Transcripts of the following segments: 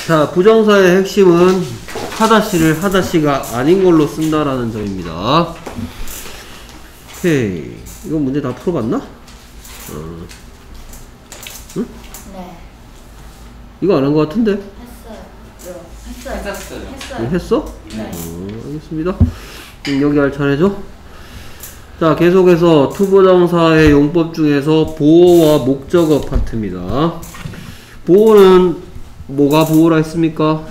자, 부정사의 핵심은 하다시를 하다시가 아닌 걸로 쓴다라는 점입니다. 오케이. 이거 문제 다 풀어봤나? 응? 네. 이거 안 한 것 같은데? 했어요. 했어? 네. 알겠습니다. 여기 할 차례죠? 자, 계속해서 투부정사의 용법 중에서 보어와 목적어 파트입니다. 보어는 뭐가 보어라 했습니까?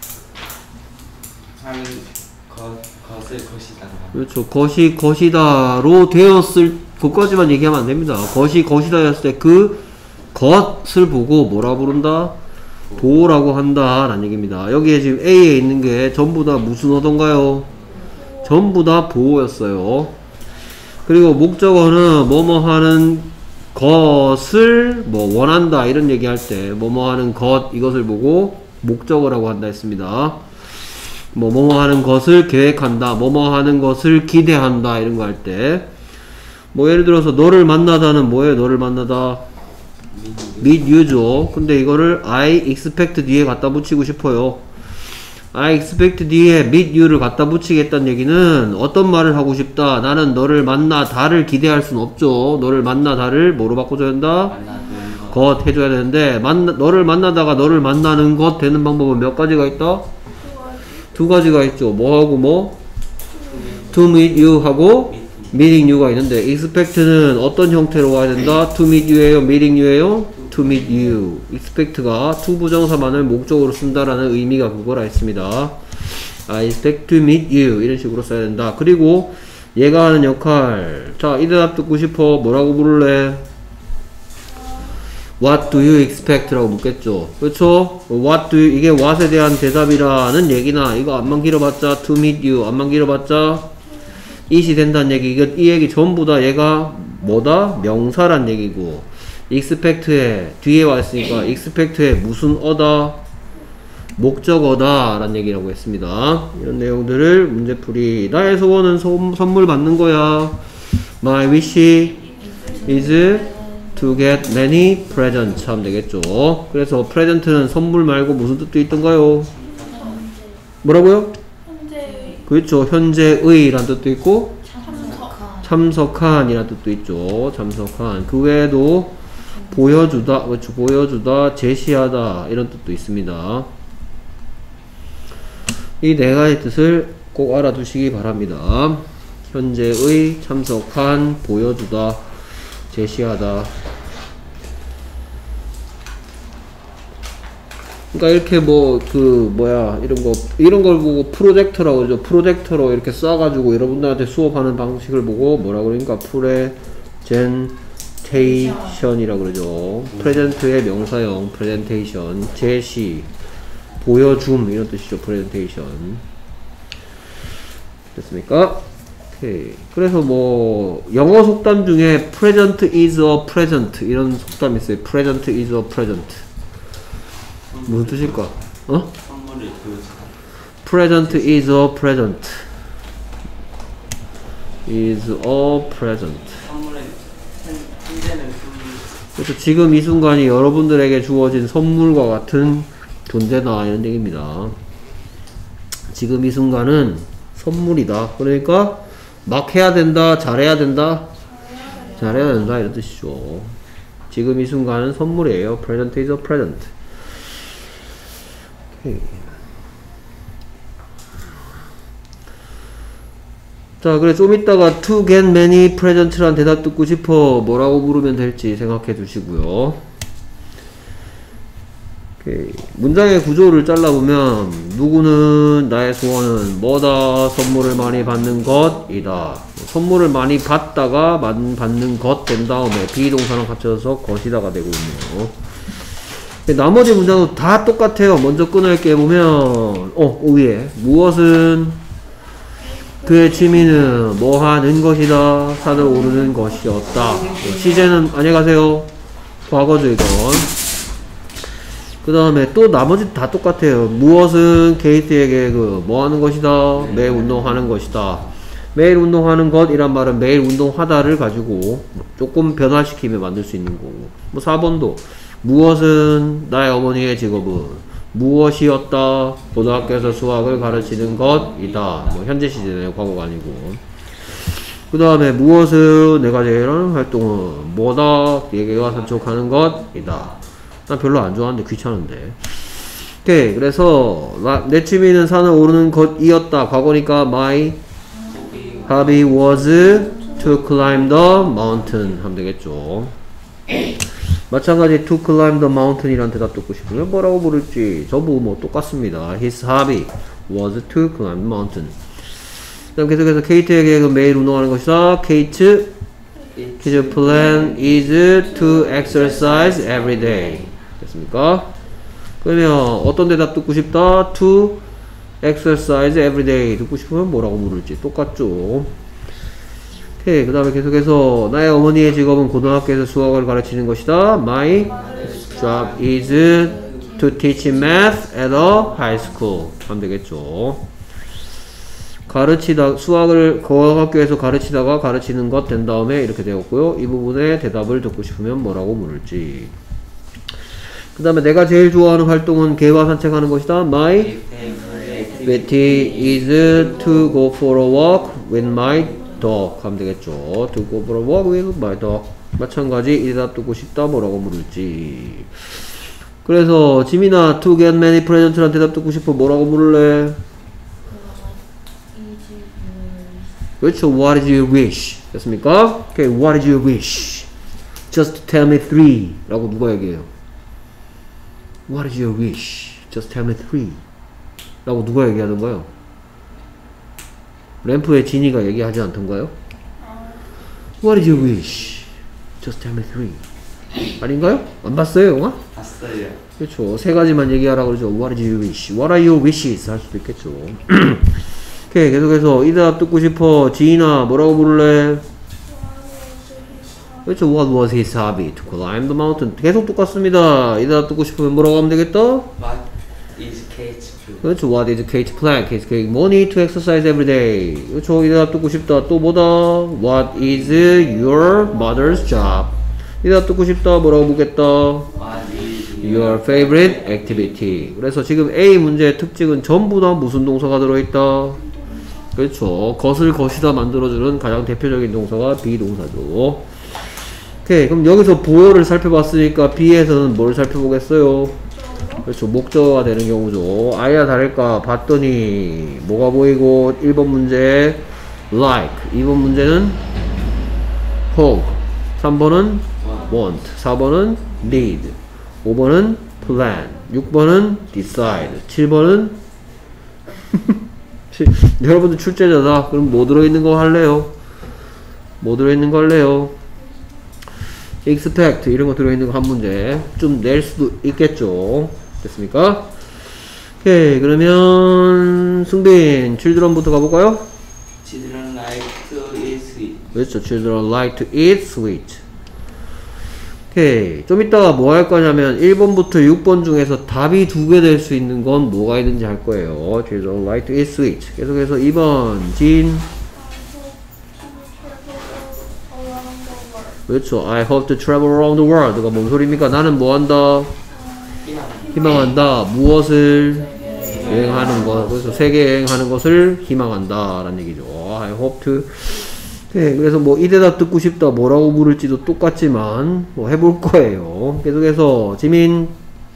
것을 것이다. 그렇죠. 것이 것이다로 되었을 그것까지만 얘기하면 안 됩니다. 것이 것이다였을 때 그 것을 보고 뭐라 부른다? 보어라고 한다 라는 얘기입니다. 여기에 지금 A에 있는 게 전부 다 무슨 어던가요? 전부 다 보어였어요. 그리고 목적어는 뭐뭐 하는 것을 뭐 원한다 이런 얘기할 때 뭐뭐 하는 것 이것을 보고 목적어라고 한다 했습니다. 뭐뭐 하는 것을 계획한다, 뭐뭐 하는 것을 기대한다 이런 거 할 때 뭐 예를 들어서 너를 만나다는 뭐예요? 너를 만나다 meet you죠. 근데 이거를 I expect 뒤에 갖다 붙이고 싶어요. I expect 뒤에 meet you를 갖다 붙이겠다는 얘기는 어떤 말을 하고 싶다. 나는 너를 만나다를 기대할 수는 없죠. 너를 만나다를 뭐로 바꿔줘야 된다? 것 해줘야 되는데 너를 만나다가 너를 만나는 것 되는 방법은 몇 가지가 있다? 두 가지가 있죠. 뭐하고 뭐? to meet you 하고 meeting you가 있는데 expect는 어떤 형태로 와야 된다? to meet you예요? meeting you예요? to meet you. expect가 to 부정사만을 목적으로 쓴다라는 의미가 그거라 했습니다. I expect to meet you 이런 식으로 써야 된다. 그리고 얘가 하는 역할. 자, 이 대답 듣고 싶어. 뭐라고 부를래? What do you expect? 라고 묻겠죠. 그렇죠? What do you, 이게 what에 대한 대답이라는 얘기나 이거 안만 길어봤자 to meet you 안만 길어봤자 it이 된다는 얘기. 이 얘기 전부 다 얘가 뭐다? 명사란 얘기고 expect에 뒤에 와 있으니까 expect에 무슨 어다? 목적어다 라는 얘기라고 했습니다. 이런 내용들을 문제풀이. 나의 소원은 선물 받는 거야. My wish is to get many presents 하면 되겠죠. 그래서 present는 선물 말고 무슨 뜻도 있던가요? 뭐라고요? 그렇죠. 현재의 라는 뜻도 있고 참석한 이라는 뜻도 있죠. 참석한. 그 외에도 보여주다, 그렇죠. 보여주다, 제시하다 이런 뜻도 있습니다. 이 네 가지 뜻을 꼭 알아두시기 바랍니다. 현재의, 참석한, 보여주다, 제시하다. 그러니까 이렇게 뭐 이런 걸 보고 프로젝터라고 그러죠. 프로젝터로 이렇게 쏴가지고 여러분들한테 수업하는 방식을 보고 뭐라 그러니까 프레젠테이션이라고 그러죠. 프레젠트의 명사형 프레젠테이션, 제시, 보여줌 이런 뜻이죠. 프레젠테이션. 됐습니까? 오케이. 그래서 뭐 영어 속담 중에 present is a present 이런 속담이 있어요. present is a present. 무슨 뜻일까? 어? 선물을 보여주다. present is a present. is a present. 선물은 현재는 그래서 지금 이 순간이 여러분들에게 주어진 선물과 같은 존재다 이런 얘기입니다. 지금 이 순간은 선물이다. 그러니까 막 해야 된다, 잘해야 된다, 잘해야 된다 이런 뜻이죠. 지금 이 순간은 선물이에요. present is a present. 오케이. 자, 그래 좀 이따가 to get many presents라는 대답 듣고 싶어 뭐라고 물으면 될지 생각해 두시고요. 오케이. 문장의 구조를 잘라보면 누구는 나의 소원은 뭐다? 선물을 많이 받는 것이다. 선물을 많이 받다가 받는 것 된 다음에 비동사랑 합쳐서 것이다가 되고 있네요. 나머지 문장도 다 똑같아요. 먼저 끊을게 보면 위에 무엇은 그의 취미는 뭐 하는 것이다. 산을 오르는 것이었다. 시제는 안녕히 가세요. 과거죠 이건. 그 다음에 또 나머지 다 똑같아요. 무엇은 케이트에게 뭐 하는 것이다. 매일 운동하는 것이다. 매일 운동하는 것이란 말은 매일 운동하다를 가지고 조금 변화시키며 만들 수 있는 거고. 뭐 4번도 무엇은 나의 어머니의 직업은 무엇이었다? 고등학교에서 수학을 가르치는 것이다. 뭐 현재 시제네요. 과거가 아니고. 그 다음에 무엇을 내가 제일 하는 활동은 뭐다? 얘기가 산책하는 것이다. 난 별로 안 좋아하는데 귀찮은데. 오케이. 그래서 내 취미는 산을 오르는 것이었다. 과거니까 my hobby was to climb the mountain 하면 되겠죠. 마찬가지 to climb the mountain 이란 대답 듣고 싶으면 뭐라고 부를지 전부 뭐 똑같습니다. His hobby was to climb the mountain. 그다음 계속해서 케이트의 계획은 매일 운동하는 것이다. Kate his plan is to exercise every day. 됐습니까? 그러면 어떤 대답 듣고 싶다? To exercise every day 듣고 싶으면 뭐라고 물을지 똑같죠. 오케이. 그 다음에 계속해서 나의 어머니의 직업은 고등학교에서 수학을 가르치는 것이다. My job is to teach math at a high school 하면 되겠죠. 가르치다 수학을 고등학교에서 가르치다가 가르치는 것 된 다음에 이렇게 되었고요. 이 부분에 대답을 듣고 싶으면 뭐라고 물을지. 그 다음에 내가 제일 좋아하는 활동은 개와 산책하는 것이다. My activity is to go for a walk with my dog 하면 되겠죠. To go for a walk with my dog. 마찬가지 이 대답 듣고 싶다. 뭐라고 물을지. 그래서 지민아 to get many present란 대답 듣고 싶어. 뭐라고 물을래? 그렇죠. What is your wish? 됐습니까? Okay, what is your wish? Just tell me 3 라고 누가 얘기해요? What is your wish? Just tell me 3 라고 누가 얘기하던가요? 램프의 지니가 얘기하지 않던가요? What is your wish? Just tell me 3 아닌가요? 안 봤어요 영화? 봤어요. 그렇죠. 세 가지만 얘기하라고 그러죠. What is your wish? What are your wishes? 할 수도 있겠죠. 오케이. 계속해서 이 대답 듣고 싶어. 지인아 뭐라고 부를래? 그렇죠. What was his hobby? To climb the mountain. 계속 똑같습니다. 이 대답 듣고 싶으면 뭐라고 하면 되겠다? What is Kate's plan? 그렇죠. What is Kate's plan? Kate's getting money to exercise every day. 그렇죠. 이 대답 듣고 싶다. 또 뭐다? What is your mother's job? 이 대답 듣고 싶다. 뭐라고 묻겠다? What is Your favorite activity. 그래서 지금 A 문제의 특징은 전부 다 무슨 동사가 들어있다? 그렇죠. 것을 것이다 만들어주는 가장 대표적인 동사가 비동사죠. 오케이. 그럼 여기서 보어를 살펴봤으니까 B에서는 뭘 살펴보겠어요? 그렇죠. 목적어가 되는 경우죠. 아야 다를까 봤더니 뭐가 보이고 1번 문제 like, 2번 문제는 hope, 3번은 want, 4번은 need, 5번은 plan, 6번은 decide, 7번은 여러분들 출제자다. 그럼 뭐 들어있는 거 할래요? 뭐 들어있는 거 할래요? expect 이런 거 들어있는 거 한 문제 좀 낼 수도 있겠죠. 됐습니까? 오케이. 그러면 승빈 children부터 가볼까요? Children like to eat sweet. 그렇죠. children like to eat sweet. 오케이. 좀 이따가 뭐 할 거냐면 1번부터 6번 중에서 답이 두 개 될 수 있는 건 뭐가 있는지 할 거예요. children like to eat sweet. 계속해서 2번 진. 그렇죠. I hope to travel around the world. 가 뭔 소리입니까? 나는 뭐 한다? 희망한다. 무엇을? 여행하는 것. 그래서 세계 여행하는 것을 희망한다. 라는 얘기죠. I hope to. 네, 그래서 뭐 이 대답 듣고 싶다. 뭐라고 물을지도 똑같지만 뭐 해볼 거예요. 계속해서 지민.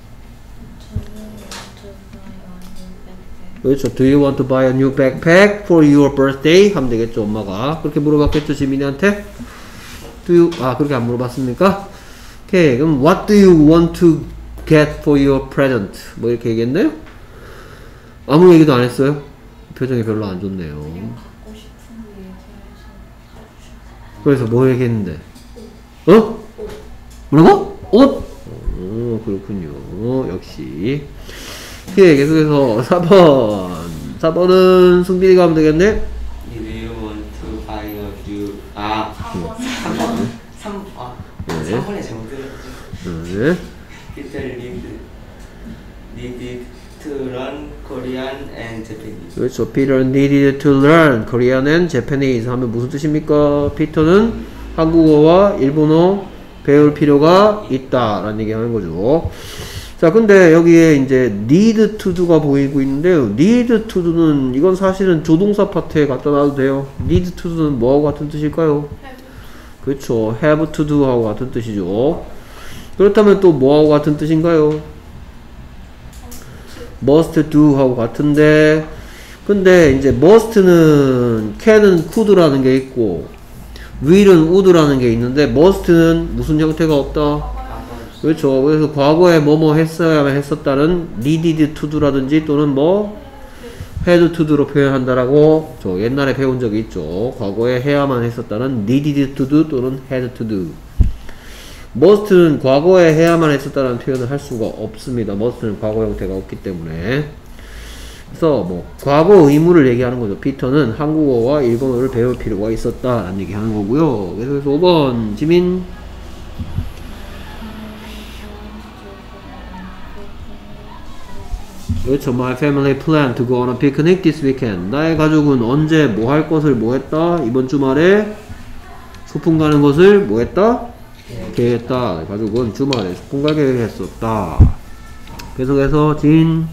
그렇죠. Do you want to buy a new backpack for your birthday? 하면 되겠죠. 엄마가 그렇게 물어봤겠죠. 지민이한테. 그렇게 안 물어봤습니까? 오케이. 그럼 what do you want to get for your present? 뭐 이렇게 얘기했나요? 아무 얘기도 안 했어요? 표정이 별로 안 좋네요. 갖고 싶은 거 얘기해서 가주셔서. 그래서 뭐 얘기했는데? 어? 뭐라고? 옷? 그렇군요. 역시. 오케이. 계속해서 4번. 4번은 승빈이가 하면 되겠네? Do you want to buy a new? 3번에 잘못 들었죠. 네. Peter needed to learn Korean and Japanese. 그렇죠. Peter needed to learn Korean and Japanese 하면 무슨 뜻입니까? 피터는 한국어와 일본어 배울 필요가 있다 라는 얘기 하는 거죠. 자, 근데 여기에 이제 need to do가 보이고 있는데요. need to do는 이건 사실은 조동사 파트에 갖다 놔도 돼요. need to do는 뭐하고 같은 뜻일까요? 그렇죠. have to do 하고 같은 뜻이죠. 그렇다면 또 뭐하고 같은 뜻인가요? must do 하고 같은데, 근데 이제 must는 can은 could라는 게 있고 will은 would라는 게 있는데 must는 무슨 형태가 없다? 그렇죠. 그래서 과거에 뭐뭐 했어야만 했었다는 needed to do라든지 또는 뭐 had to do로 표현한다라고 저 옛날에 배운 적이 있죠. 과거에 해야만 했었다는 needed to do 또는 had to do. must는 과거에 해야만 했었다는 표현을 할 수가 없습니다. must는 과거 형태가 없기 때문에. 그래서 뭐 과거 의무를 얘기하는 거죠. 피터는 한국어와 일본어를 배울 필요가 있었다라는 얘기하는 거고요. 그래서 5번 지민. 그렇죠. My family planned to go on a picnic this weekend. 나의 가족은 언제 뭐 할 것을 뭐 했다? 이번 주말에 소풍 가는 것을 뭐 했다? 계획했다. 가족은 주말에 소풍 갈 계획했었다. 계속해서 진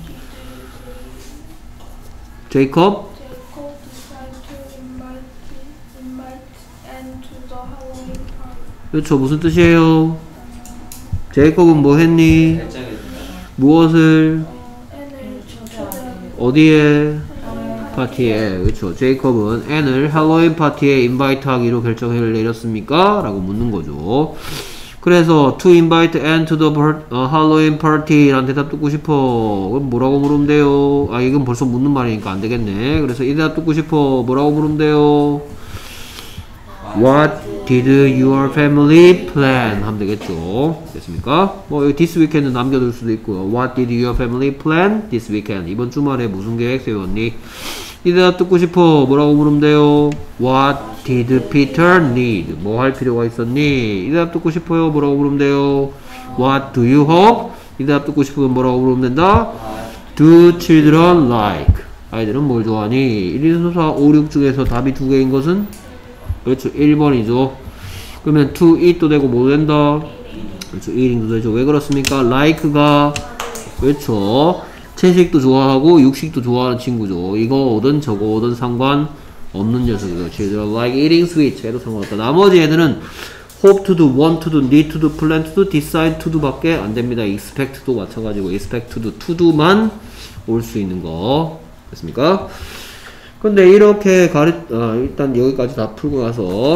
제이콥 Jacob decided to invite Anne to the Halloween party. 그렇죠. 무슨 뜻이에요? 제이콥은 뭐 했니? 결정했다. 무엇을? Anne을 초대하고 어디에? 파티에. 그렇죠. 제이콥은 앤을 할로윈 파티에 인바이트하기로 결정을 내렸습니까? 라고 묻는 거죠. 그래서 to invite Anne to the Halloween party 라는 대답 듣고 싶어. 그럼 뭐라고 물으면 돼요? 아, 이건 벌써 묻는 말이니까 안 되겠네. 그래서 이 대답 듣고 싶어. 뭐라고 물으면 돼요? What did your family plan? 하면 되겠죠. 됐습니까? 뭐 여기 this weekend 남겨둘 수도 있고요. What did your family plan this weekend? 이번 주말에 무슨 계획 세웠니? 이 대답 듣고 싶어. 뭐라고 물으면 돼요? What did Peter need? 뭐 할 필요가 있었니? 이 대답 듣고 싶어요. 뭐라고 물으면 돼요? What do you hope? 이 대답 듣고 싶으면 뭐라고 물으면 된다? Do children like? 아이들은 뭘 좋아하니? 1, 2, 3, 4, 5, 6 중에서 답이 두 개인 것은? 그렇죠. 1번이죠. 그러면 to eat도 되고 뭐 된다? 그렇죠. eating도 되죠. 왜 그렇습니까? like가 그렇죠. 채식도 좋아하고 육식도 좋아하는 친구죠. 이거든 저거든 상관없는 녀석이죠. children like eating sweets 해도 상관없다. 나머지 애들은 hope to do, want to do, need to do, plan to do, decide to do 밖에 안 됩니다. expect도 마찬가지고 expect to do만 올 수 있는 거 됐습니까? 근데 이렇게 일단 여기까지 다 풀고 나서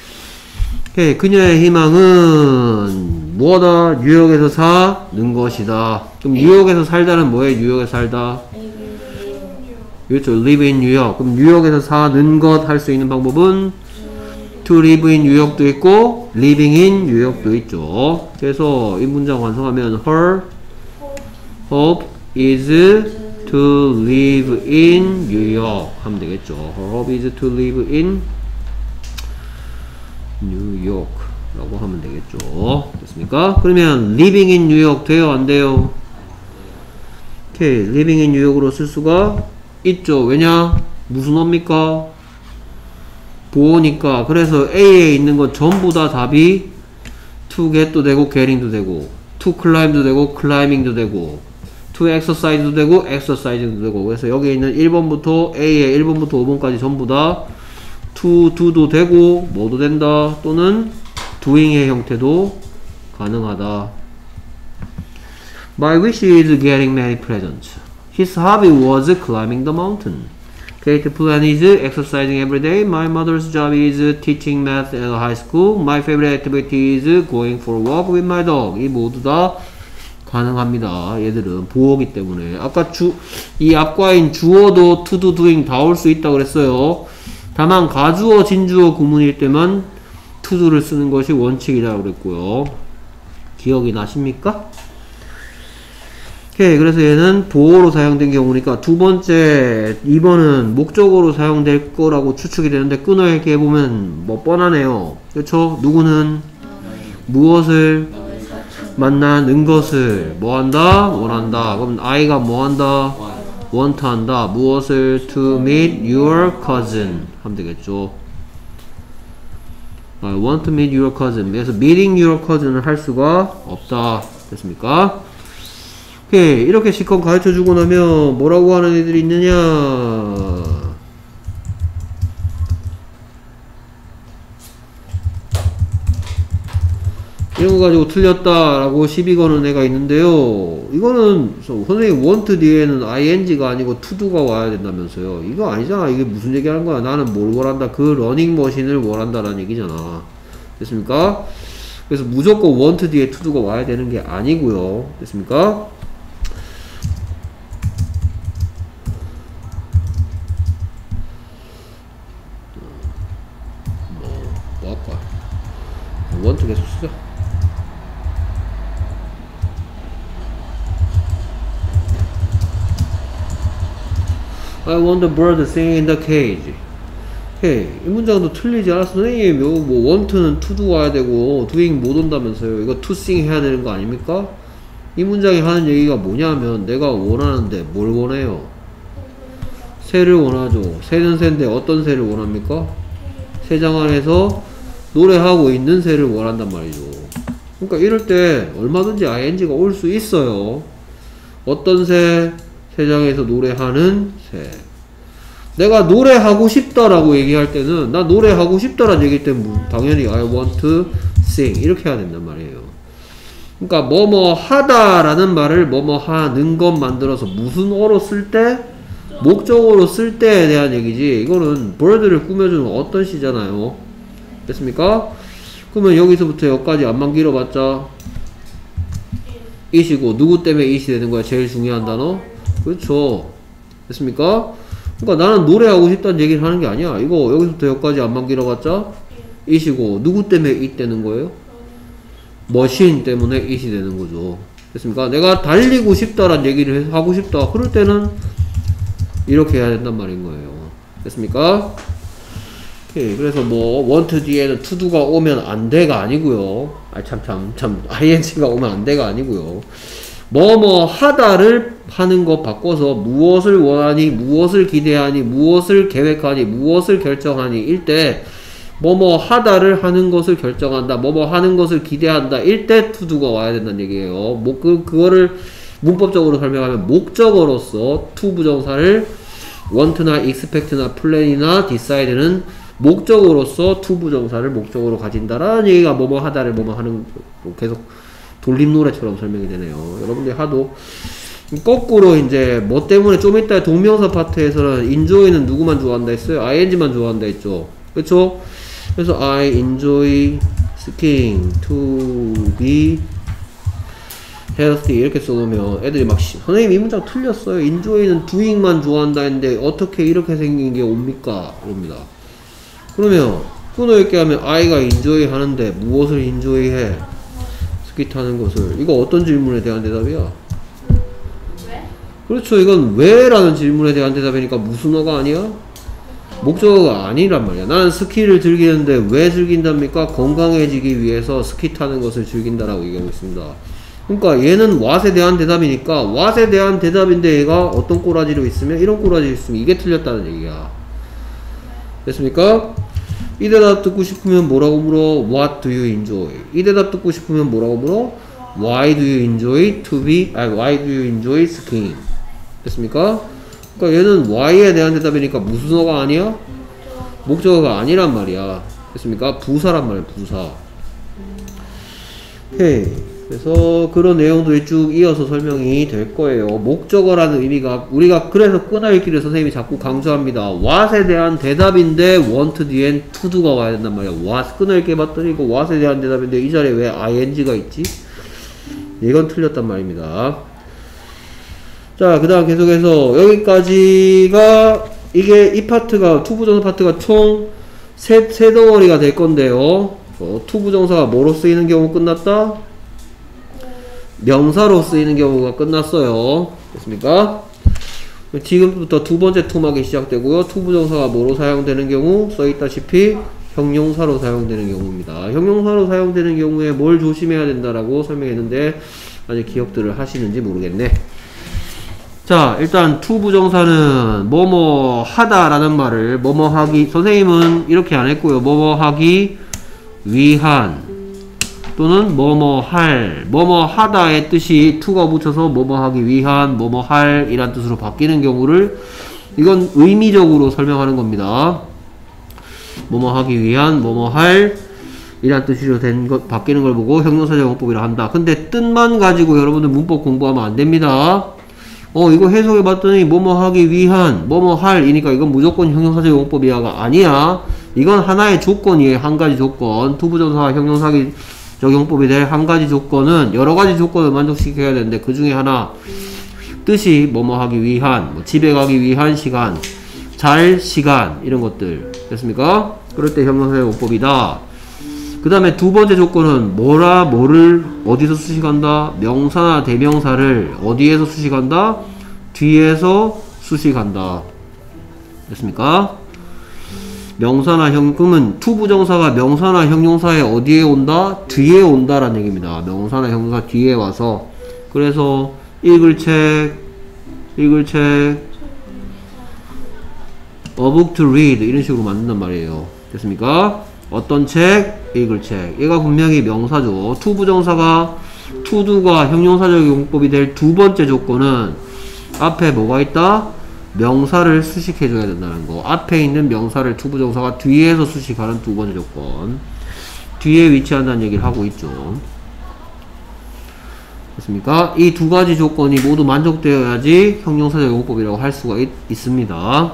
그녀의 희망은 뭐다? 뉴욕에서 사는 것이다. 그럼 뉴욕에서 살다는 뭐예요? 뉴욕에서 살다? 그렇죠. live in 뉴욕. 그럼 뉴욕에서 사는 것 할 수 있는 방법은 to live in 뉴욕도 있고 living in 뉴욕도 있죠. 그래서 이 문장 완성하면 her hope is to live in New York 하면 되겠죠. Her hope is to live in New York 라고 하면 되겠죠. 됐습니까? 그러면 living in New York 돼요? 안 돼요? 오케이. living in New York으로 쓸 수가 있죠. 왜냐? 무슨 어입니까? 보호니까. 그래서 A에 있는 건 전부 다 답이 to get도 되고 getting도 되고 to climb도 되고 climbing도 되고 to exercise도 되고 exercising도 되고 그래서 여기에 있는 1번부터 A의 1번부터 5번까지 전부 다 to do도 되고 뭐도 된다 또는 doing의 형태도 가능하다. My wish is getting many presents. His hobby was climbing the mountain. Kate's plan is exercising every day. My mother's job is teaching math at high school. My favorite activity is going for a walk with my dog. 이 모두 다 가능합니다. 얘들은 보호기 때문에 아까 이 앞과인 주어도 to do, doing 다 올 수 있다고 그랬어요. 다만 가주어, 진주어 구문일 때만 to do를 쓰는 것이 원칙이라고 그랬고요. 기억이 나십니까? 오케이. 그래서 얘는 보호로 사용된 경우니까 두 번째 2번은 목적어로 사용될 거라고 추측이 되는데 끊어읽기 해보면 뭐 뻔하네요. 그렇죠? 누구는 무엇을 만나는 것을 뭐한다? 원한다. 그럼 I가 뭐한다? want 한다. 무엇을? to meet your cousin 하면 되겠죠. want to meet your cousin. 그래서 meeting your cousin을 할 수가 없다. 됐습니까? 오케이. 이렇게 시컨 가르쳐 주고 나면 뭐라고 하는 애들이 있느냐? 이런 거 가지고 틀렸다라고 시비 거는 애가 있는데요. 이거는 선생님 want 뒤에는 ing가 아니고 to do가 와야 된다면서요. 이거 아니잖아. 이게 무슨 얘기 하는 거야? 나는 뭘 원한다? 그 러닝머신을 원한다라는 얘기잖아. 됐습니까? 그래서 무조건 want 뒤에 to do가 와야 되는 게 아니고요. 됐습니까? 뭐 할까? want 계속 쓰자. I want the bird singing in the cage. 오케이. 이 문장도 틀리지 않았어. 선생님, 요, 뭐, want는 to do 와야 되고, doing 못 온다면서요. 이거 to sing 해야 되는 거 아닙니까? 이 문장이 하는 얘기가 뭐냐면, 내가 원하는데 뭘 원해요? 새를 원하죠. 새는 새인데 어떤 새를 원합니까? 새장 안에서 노래하고 있는 새를 원한단 말이죠. 그러니까 이럴 때 얼마든지 ing가 올 수 있어요. 어떤 새? 새장에서 노래하는 새. 내가 노래하고 싶다라고 얘기할 때는 나 노래하고 싶다라는 얘기 때문에 당연히 I want to sing 이렇게 해야 된단 말이에요. 그러니까 뭐뭐 하다라는 말을 뭐뭐 하는 것 만들어서 무슨 어로 쓸 때? 목적어로 쓸 때에 대한 얘기지. 이거는 bird를 꾸며주는 어떤 시잖아요. 됐습니까? 그러면 여기서부터 여기까지 안만 길어봤자 it이고 누구 때문에 it이 되는 거야? 제일 중요한 단어? 그렇죠. 됐습니까? 그러니까 나는 노래하고 싶다는 얘기를 하는 게 아니야. 이거 여기서부터 여기까지 안만 길어봤자 it이고 누구 때문에 it 되는 거예요? 머신 때문에 it이 되는 거죠. 됐습니까? 내가 달리고 싶다라는 얘기를 하고 싶다. 그럴 때는 이렇게 해야 된단 말인 거예요. 됐습니까? 오케이. 그래서 뭐 want 뒤에는 to do가 오면 안 돼가 아니고요. ing가 오면 안 돼가 아니고요. 뭐뭐 하다를 하는 거 바꿔서 무엇을 원하니, 무엇을 기대하니, 무엇을 계획하니, 무엇을 결정하니 일 때 뭐뭐 하다를 하는 것을 결정한다, 뭐뭐 하는 것을 기대한다 일 때 to do가 와야 된다는 얘기예요. 그거를 문법적으로 설명하면 목적어로서 to 부정사를 want나 expect나 plan이나 decide는 목적어로서 to 부정사를 목적으로 가진다라는 얘기가 뭐뭐 하다를 뭐뭐 하는 계속 돌림 노래처럼 설명이 되네요. 여러분들이 하도 거꾸로 이제 뭐 때문에 좀 이따 동명사 파트에서는 enjoy는 누구만 좋아한다 했어요? ing만 좋아한다 했죠. 그쵸? 그래서 I enjoy skiing to be healthy 이렇게 써놓으면 애들이 막 선생님 이 문장 틀렸어요. enjoy는 doing만 좋아한다 했는데 어떻게 이렇게 생긴 게 옵니까? 이럽니다. 그러면 끊어있게 하면 I가 enjoy 하는데 무엇을 enjoy 해? 스키 타는 것을. 이거 어떤 질문에 대한 대답이야? 왜? 그렇죠. 이건 왜? 라는 질문에 대한 대답이니까 무슨 어가 아니야? 목적어가 아니란 말이야. 나는 스키를 즐기는데 왜 즐긴답니까? 건강해지기 위해서 스키 타는 것을 즐긴다라고 얘기하고 있습니다. 그러니까 얘는 what에 대한 대답이니까 what에 대한 대답인데 얘가 어떤 꼬라지로 있으면 이런 꼬라지로 있으면 이게 틀렸다는 얘기야. 됐습니까? 이 대답 듣고 싶으면 뭐라고 물어? What do you enjoy? 이 대답 듣고 싶으면 뭐라고 물어? Why do you enjoy why do you enjoy skiing? 됐습니까? 그러니까 얘는 why에 대한 대답이니까 무슨 어가 아니야? 목적어가 아니란 말이야. 됐습니까? 부사란 말이야, 부사. 오케이. 그래서 그런 내용들이 쭉 이어서 설명이 될 거예요. 목적어라는 의미가 우리가 그래서 끊어읽기를 선생님이 자꾸 강조합니다. what에 대한 대답인데 want 뒤엔 to do가 와야 된단 말이야. what 끊어읽기 해봤더니 이거 what에 대한 대답인데 이 자리에 왜 ing가 있지? 이건 틀렸단 말입니다. 자, 그 다음 계속해서 여기까지가 이게 이 파트가 to 부정사 파트가 총 세 덩어리가 될 건데요. to 부정사가 뭐로 쓰이는 경우 끝났다? 명사로 쓰이는 경우가 끝났어요. 됐습니까? 지금부터 두 번째 토막이 시작되고요. to 부정사가 뭐로 사용되는 경우? 써있다시피 형용사로 사용되는 경우입니다. 형용사로 사용되는 경우에 뭘 조심해야 된다라고 설명했는데 아직 기억들을 하시는지 모르겠네. 자, 일단 to 부정사는 뭐뭐 하다라는 말을 뭐뭐 하기, 선생님은 이렇게 안 했고요. 뭐뭐 하기 위한 또는 뭐뭐 할, 뭐뭐 하다의 뜻이 to가 붙여서 뭐뭐 하기 위한, 뭐뭐 할 이란 뜻으로 바뀌는 경우를 이건 의미적으로 설명하는 겁니다. 뭐뭐 하기 위한, 뭐뭐 할 이란 뜻으로 된 것, 바뀌는 걸 보고 형용사적 용법이라 한다. 근데 뜻만 가지고 여러분들 문법 공부하면 안 됩니다. 이거 해석해 봤더니 뭐뭐 하기 위한, 뭐뭐 할 이니까 이건 무조건 형용사적 용법이야가 아니야. 이건 하나의 조건이에요. 한 가지 조건. 투부정사와 형용사적 용법이 될 한 가지 조건은 여러 가지 조건을 만족시켜야 되는데 그 중에 하나 뜻이 뭐뭐 하기 위한, 뭐 집에 가기 위한 시간, 잘 시간 이런 것들 됐습니까? 그럴 때 형용사적 용법이다. 그 다음에 두 번째 조건은 뭐를 어디서 수식한다? 명사나 대명사를 어디에서 수식한다? 뒤에서 수식한다. 됐습니까? 명사나 그러면 투부정사가 명사나 형용사에 어디에 온다? 뒤에 온다라는 얘기입니다. 명사나 형용사 뒤에 와서. 그래서 읽을 책, a book to read 이런 식으로 만든단 말이에요. 됐습니까? 어떤 책? 읽을 책. 얘가 분명히 명사죠. 투부정사가 to do가 형용사적 용법이 될 두 번째 조건은 앞에 뭐가 있다? 명사를 수식해줘야 된다는 거. 앞에 있는 명사를 투부정사가 뒤에서 수식하는 두 번째 조건. 뒤에 위치한다는 얘기를 하고 있죠. 됐습니까? 이 두 가지 조건이 모두 만족되어야지 형용사적 용법이라고 할 수가 있습니다.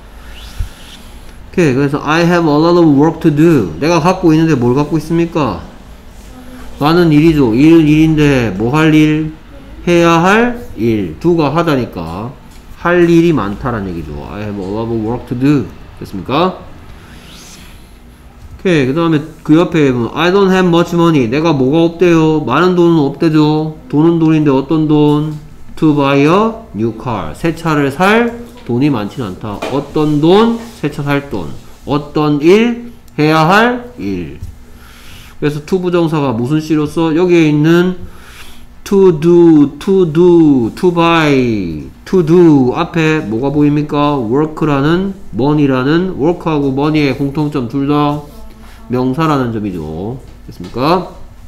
오케이. 그래서 I have a lot of work to do. 내가 갖고 있는데 뭘 갖고 있습니까? 많은 일이죠. 일인데 뭐 할 일? 해야 할 일. do가 하다니까 할 일이 많다라는 얘기죠. I have a lot of work to do. 됐습니까? 오케이. 그 다음에 그 옆에 I don't have much money. 내가 뭐가 없대요? 많은 돈은 없대죠. 돈은 돈인데 어떤 돈? To buy a new car. 새 차를 살 돈이 많지는 않다. 어떤 돈? 새 차 살 돈. 어떤 일? 해야 할 일. 그래서 to 부정사가 무슨 시로서 여기에 있는 to do, to buy, to do 앞에 뭐가 보입니까? work라는 money라는 work하고 money의 공통점 둘 다 명사라는 점이죠. 됐습니까?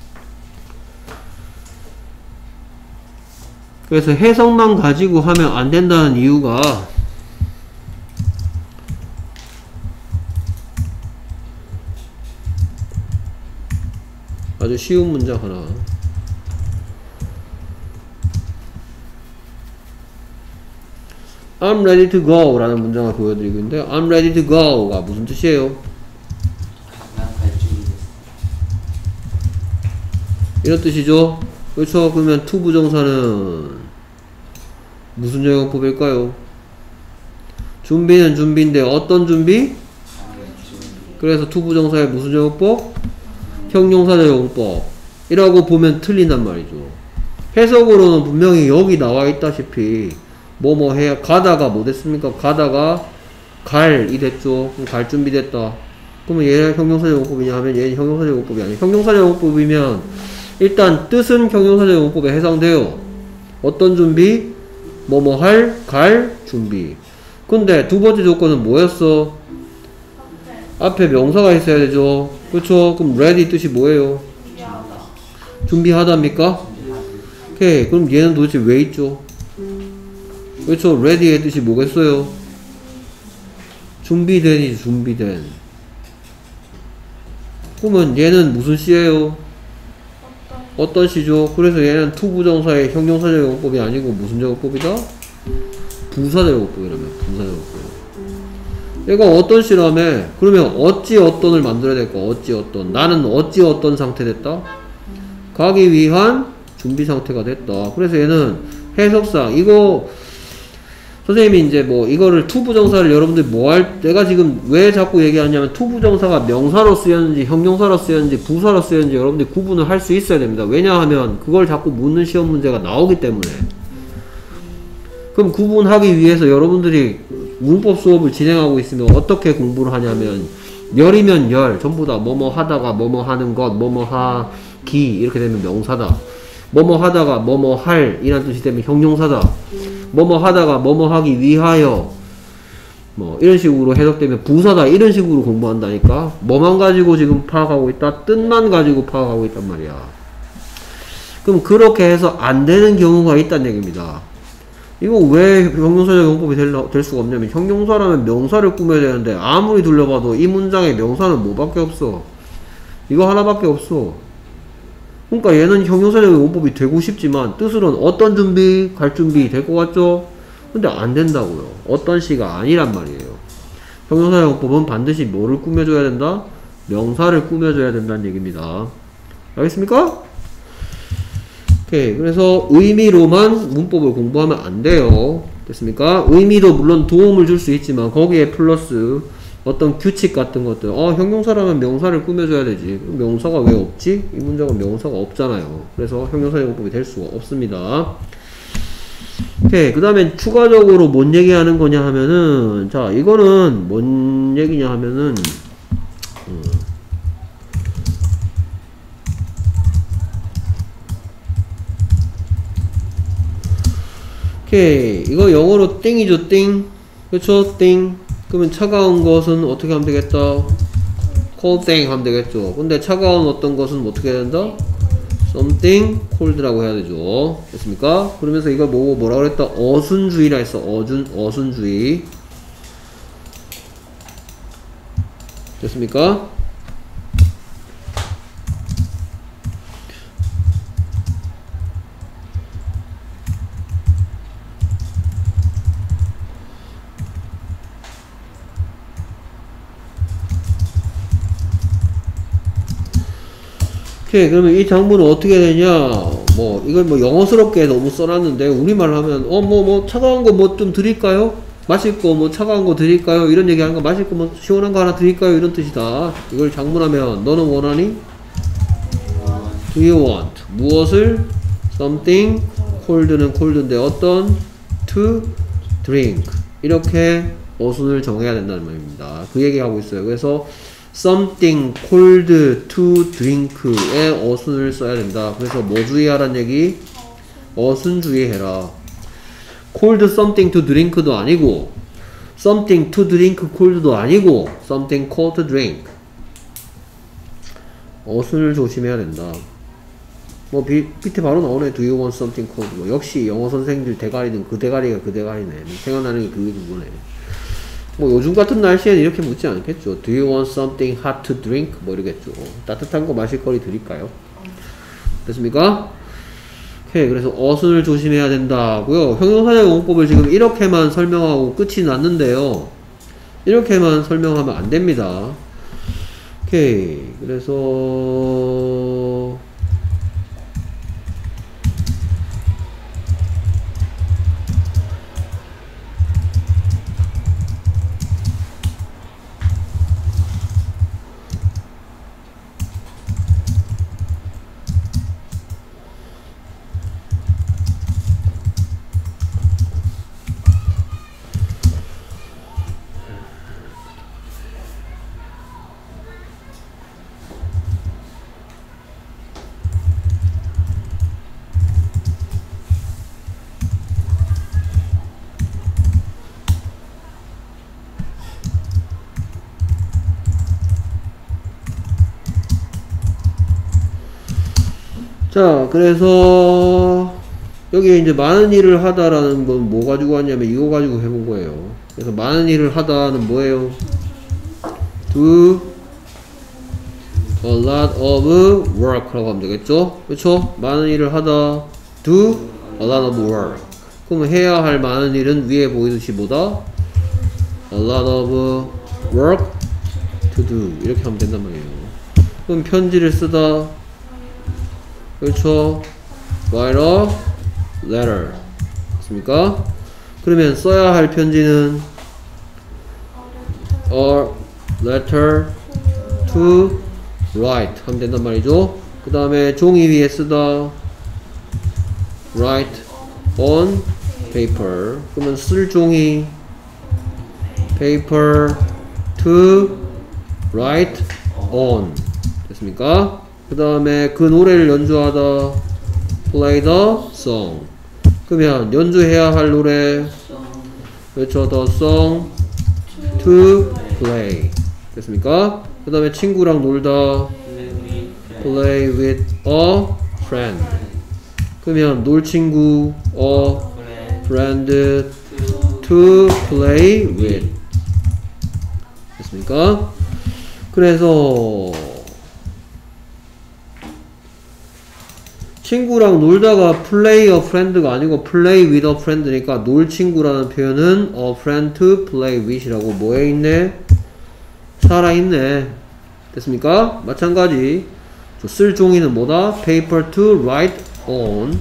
그래서 해석만 가지고 하면 안 된다는 이유가 아주 쉬운 문장 하나. I'm ready to go 라는 문장을 보여드리고 있는데 I'm ready to go가 무슨 뜻이에요? 이런 뜻이죠. 그렇죠. 그러면 to 부정사는 무슨 용법일까요? 준비는 준비인데 어떤 준비? 그래서 to 부정사의 무슨 용법? 형용사적 용법 이라고 보면 틀린단 말이죠. 해석으로는 분명히 여기 나와 있다시피 뭐뭐 해야 가다가 뭐 됐습니까? 가다가 갈이 됐죠. 그럼 갈 준비 됐다. 그러면 얘 형용사적 용법이냐 하면 얘는 형용사적 용법이 아니에요. 형용사적 용법이면 일단 뜻은 형용사적 용법에 해당돼요. 어떤 준비? 뭐뭐 할, 갈 준비. 근데 두 번째 조건은 뭐였어? 앞에 명사가 있어야 되죠. 그렇죠? 그럼 ready 뜻이 뭐예요? 준비하다입니까? 오케이. 그럼 얘는 도대체 왜 있죠? 그렇죠? ready의 뜻이 뭐겠어요? 준비된이지, 준비된. 그러면 얘는 무슨 시예요? 어떤 시죠? 그래서 얘는 to 부정사의 형용사적 용법이 아니고 무슨 용법이다? 부사적 용법이라며. 부사적 용법. 얘가 어떤 시라며? 그러면 어찌 어떤을 만들어야 될까? 어찌 어떤. 나는 어찌 어떤 상태 됐다? 가기 위한 준비 상태가 됐다. 그래서 얘는 해석상 이거 선생님이 이제 뭐 이거를 to 부정사를 여러분들이 뭐 할 내가 지금 왜 자꾸 얘기하냐면 to 부정사가 명사로 쓰였는지 형용사로 쓰였는지 부사로 쓰였는지 여러분들이 구분을 할 수 있어야 됩니다. 왜냐하면 그걸 자꾸 묻는 시험 문제가 나오기 때문에. 그럼 구분하기 위해서 여러분들이 문법 수업을 진행하고 있으면 어떻게 공부를 하냐면 열이면 열 전부 다 뭐뭐 하다가 뭐뭐 하는 것 뭐뭐 하기 이렇게 되면 명사다. 뭐뭐 하다가 뭐뭐 할 이란 뜻이 되면 형용사다. 뭐뭐 하다가 뭐뭐 하기 위하여 뭐 이런 식으로 해석되면 부사다 이런 식으로 공부한다니까. 뭐만 가지고 지금 파악하고 있다? 뜻만 가지고 파악하고 있단 말이야. 그럼 그렇게 해서 안 되는 경우가 있다는 얘기입니다. 이거 왜 형용사적 용법이 될 수가 없냐면, 형용사라면 명사를 꾸며야 되는데 아무리 둘러봐도 이 문장에 명사는 뭐밖에 없어? 이거 하나밖에 없어. 그러니까 얘는 형용사적 용법이 되고 싶지만 뜻으로는 어떤 준비? 갈 준비 될 것 같죠? 근데 안 된다고요. 어떤 시가 아니란 말이에요. 형용사적 용법은 반드시 뭐를 꾸며줘야 된다? 명사를 꾸며줘야 된다는 얘기입니다. 알겠습니까? 오케이. 그래서 의미로만 문법을 공부하면 안 돼요. 됐습니까? 의미도 물론 도움을 줄 수 있지만 거기에 플러스 어떤 규칙 같은 것들. 형용사라면 명사를 꾸며줘야 되지. 명사가 왜 없지? 이 문장은 명사가 없잖아요. 그래서 형용사적 용법이 될 수가 없습니다. 오케이. 그 다음에 추가적으로 뭔 얘기하는 거냐 하면은, 자, 이거는 뭔 얘기냐 하면은, 오케이. 이거 영어로 띵이죠, 띵. 그쵸, 띵. 그러면 차가운 것은 어떻게 하면 되겠다? cold thing 하면 되겠죠. 근데 차가운 어떤 것은 어떻게 해야 된다? something cold라고 해야 되죠. 됐습니까? 그러면서 이거 뭐라 그랬다? 어순주의라 했어. 어순주의. 됐습니까? 오케이. 그러면 이 장문은 어떻게 되냐? 뭐 이걸 뭐 영어스럽게 너무 써놨는데 우리말로 하면 차가운 거 뭐 좀 드릴까요? 마실 거 뭐 차가운 거 드릴까요? 이런 얘기 하는 거. 마실 거 뭐 시원한 거 하나 드릴까요? 이런 뜻이다. 이걸 장문하면 너는 원하니? Do you want? 무엇을? Something. cold는 cold인데 어떤? To drink. 이렇게 어순을 정해야 된다는 말입니다. 그 얘기하고 있어요. 그래서 something cold to drink에 어순을 써야 된다. 그래서 뭐 주의하란 얘기? 어순 주의해라. cold something to drink도 아니고 something to drink cold도 아니고 something cold to drink. 어순을 조심해야 된다. 뭐 밑에 바로 나오네. Do you want something cold? 뭐 역시 영어 선생님들 대가리는 그 대가리가 그 대가리네. 생각나는 게 그거네. 뭐 요즘 같은 날씨에는 이렇게 묻지 않겠죠. Do you want something hot to drink? 뭐 이러겠죠. 따뜻한 거 마실 거리 드릴까요? 됐습니까? 오케이. 그래서 어순을 조심해야 된다고요. 형용사적 용법을 지금 이렇게만 설명하고 끝이 났는데요. 이렇게만 설명하면 안 됩니다. 오케이. 그래서 자, 그래서 여기 이제 많은 일을 하다라는 건 뭐 가지고 왔냐면 이거 가지고 해본 거예요. 그래서 많은 일을 하다는 뭐예요? Do a lot of work라고 하면 되겠죠? 그렇죠? 많은 일을 하다. Do a lot of work. 그럼 해야 할 많은 일은 위에 보이듯이 뭐다? A lot of work to do. 이렇게 하면 된단 말이에요. 그럼 편지를 쓰다. 그렇죠? Write a letter. 맞습니까? 그러면 써야 할 편지는 a letter to write 하면 된단 말이죠. 그 다음에 종이 위에 쓰다 write on paper. 그러면 쓸 종이 paper to write on. 됐습니까? 그 다음에 그 노래를 연주하다 play the song. 그러면 연주해야 할 노래 그렇죠. the song to play. 됐습니까? 그 다음에 친구랑 놀다. play with a friend. 그러면 놀 친구 a friend to play with. 됐습니까? 그래서 친구랑 놀다가 play a friend가 아니고 play with a friend니까 놀 친구라는 표현은 a friend to play with이라고 뭐에 있네? 살아있네. 됐습니까? 마찬가지 쓸 종이는 뭐다? paper to write on.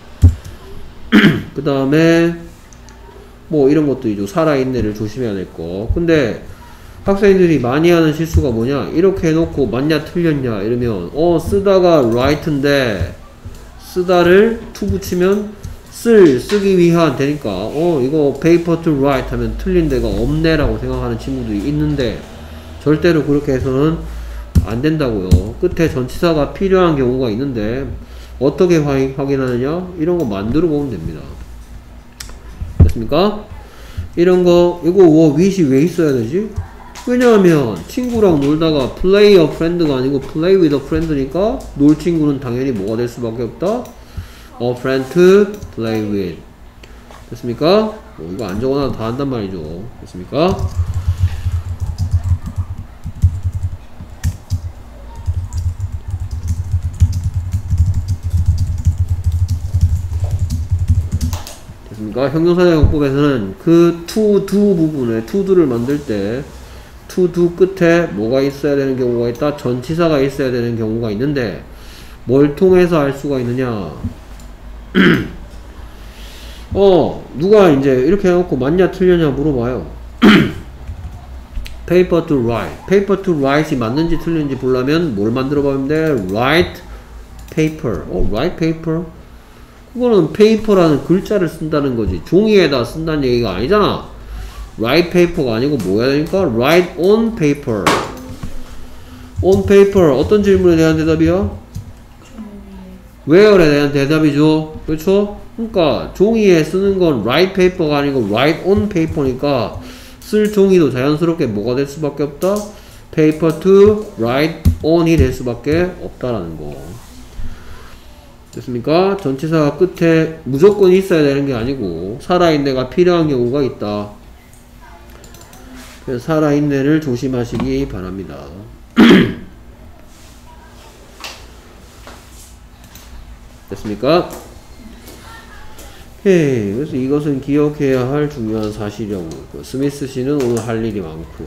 그 다음에 뭐 이런 것도 이제 살아있네를 조심해야 될 거. 근데 학생들이 많이 하는 실수가 뭐냐? 이렇게 해놓고 맞냐 틀렸냐 이러면 쓰다가 write인데 쓰다를 to 붙이면 쓰기 위한 되니까 이거 paper to write 하면 틀린 데가 없네 라고 생각하는 친구들이 있는데 절대로 그렇게 해서는 안 된다고요. 끝에 전치사가 필요한 경우가 있는데 어떻게 확인하느냐? 이런 거 만들어 보면 됩니다. 됐습니까? 이런 거 이거 with이 왜 있어야 되지? 왜냐하면 친구랑 놀다가 play a friend가 아니고 play with a friend니까 놀 친구는 당연히 뭐가 될 수밖에 없다? a friend to play with. 됐습니까? 이거 안 적어놔도 다 한단 말이죠. 됐습니까? 됐습니까? 형용사제공법에서는 그 to do 부분에 to do를 만들 때 to do 끝에 뭐가 있어야 되는 경우가 있다? 전치사가 있어야 되는 경우가 있는데 뭘 통해서 알 수가 있느냐? 누가 이제 이렇게 해놓고 맞냐 틀렸냐 물어봐요. paper to write. paper to write이 맞는지 틀린지 보려면 뭘 만들어 보면 돼? write paper. write paper? 그거는 paper라는 글자를 쓴다는 거지. 종이에다 쓴다는 얘기가 아니잖아. write paper가 아니고 뭐 해야 되니까? write on paper. on paper. 어떤 질문에 대한 대답이야? where에 대한 대답이죠. 그렇죠? 그러니까 종이에 쓰는 건 write paper가 아니고 write on paper니까 쓸 종이도 자연스럽게 뭐가 될 수밖에 없다? paper to write on이 될 수밖에 없다라는 거. 됐습니까? 전치사가 끝에 무조건 있어야 되는 게 아니고 살아있네가 필요한 경우가 있다. 그래서 살아있네를 조심하시기 바랍니다. 됐습니까? 오케이. 그래서 이것은 기억해야 할 중요한 사실이라고. 스미스 씨는 오늘 할 일이 많고요.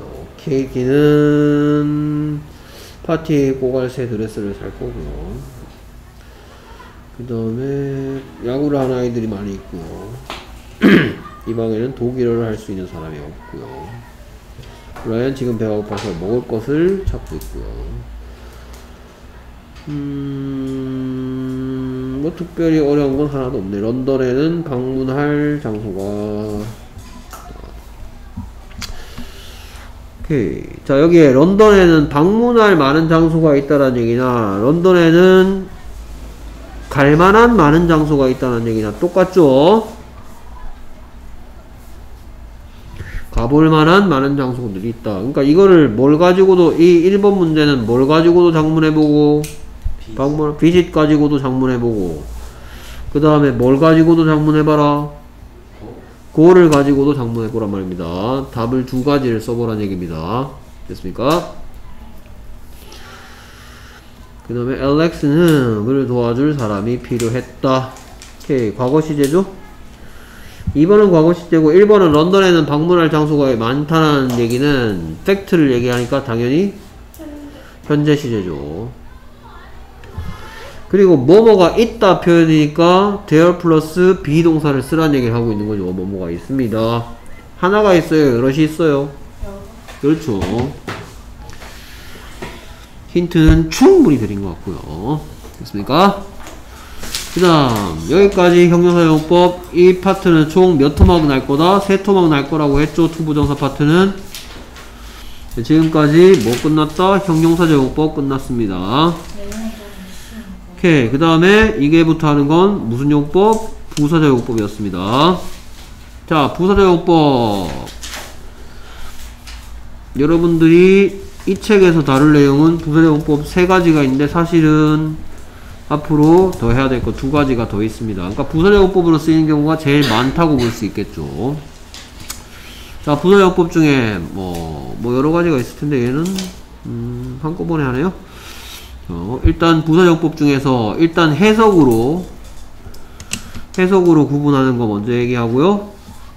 케이키는 파티에 꼭 갈 새 드레스를 살 거고요. 그 다음에 야구를 하는 아이들이 많이 있고요. 이 방에는 독일어를 할 수 있는 사람이 없고요. 라이언 지금 배가 고파서 먹을 것을 찾고 있고요. 뭐 특별히 어려운 건 하나도 없네. 런던에는 방문할 장소가 오케이. 자, 여기에 런던에는 방문할 많은 장소가 있다는 얘기나 런던에는 갈만한 많은 장소가 있다는 얘기나 똑같죠? 가볼 만한 많은 장소들이 있다. 그러니까 이거를 뭘 가지고도 이 1번 문제는 뭘 가지고도 작문해보고 방문 비짓 가지고도 작문해보고 그 다음에 뭘 가지고도 작문해봐라. 고를 가지고도 작문해보란 말입니다. 답을 두 가지를 써보란 얘기입니다. 됐습니까? 그 다음에 알렉스는 그를 도와줄 사람이 필요했다. 오케이. 과거 시제죠? 2번은 과거 시제고 1번은 런던에는 방문할 장소가 많다는 얘기는 팩트를 얘기하니까 당연히 현재 시제죠. 그리고 뭐뭐가 있다 표현이니까 there 플러스 비동사를 쓰라는 얘기를 하고 있는 거죠. 뭐뭐가 있습니다. 하나가 있어요? 여럿이 있어요? 그렇죠. 힌트는 충분히 드린 것 같고요. 됐습니까? 그 다음 여기까지 형용사용법. 이 파트는 총 몇 토막 날 거다? 3토막 날 거라고 했죠. 투부정사 파트는. 지금까지 뭐 끝났다? 형용사제공법 끝났습니다. 오케이. 그 다음에 이게 부터 하는 건 무슨 용법? 부사제공법이었습니다. 자, 부사제공법. 여러분들이 이 책에서 다룰 내용은 부사제공법 3가지가 있는데 사실은 앞으로 더 해야 될 거 2가지가 더 있습니다. 그러니까 부사제공법으로 쓰이는 경우가 제일 많다고 볼 수 있겠죠. 자, 부사제공법 중에 뭐 여러 가지가 있을 텐데 얘는 한꺼번에 하네요. 일단 부사제공법 중에서 일단 해석으로 구분하는 거 먼저 얘기하고요.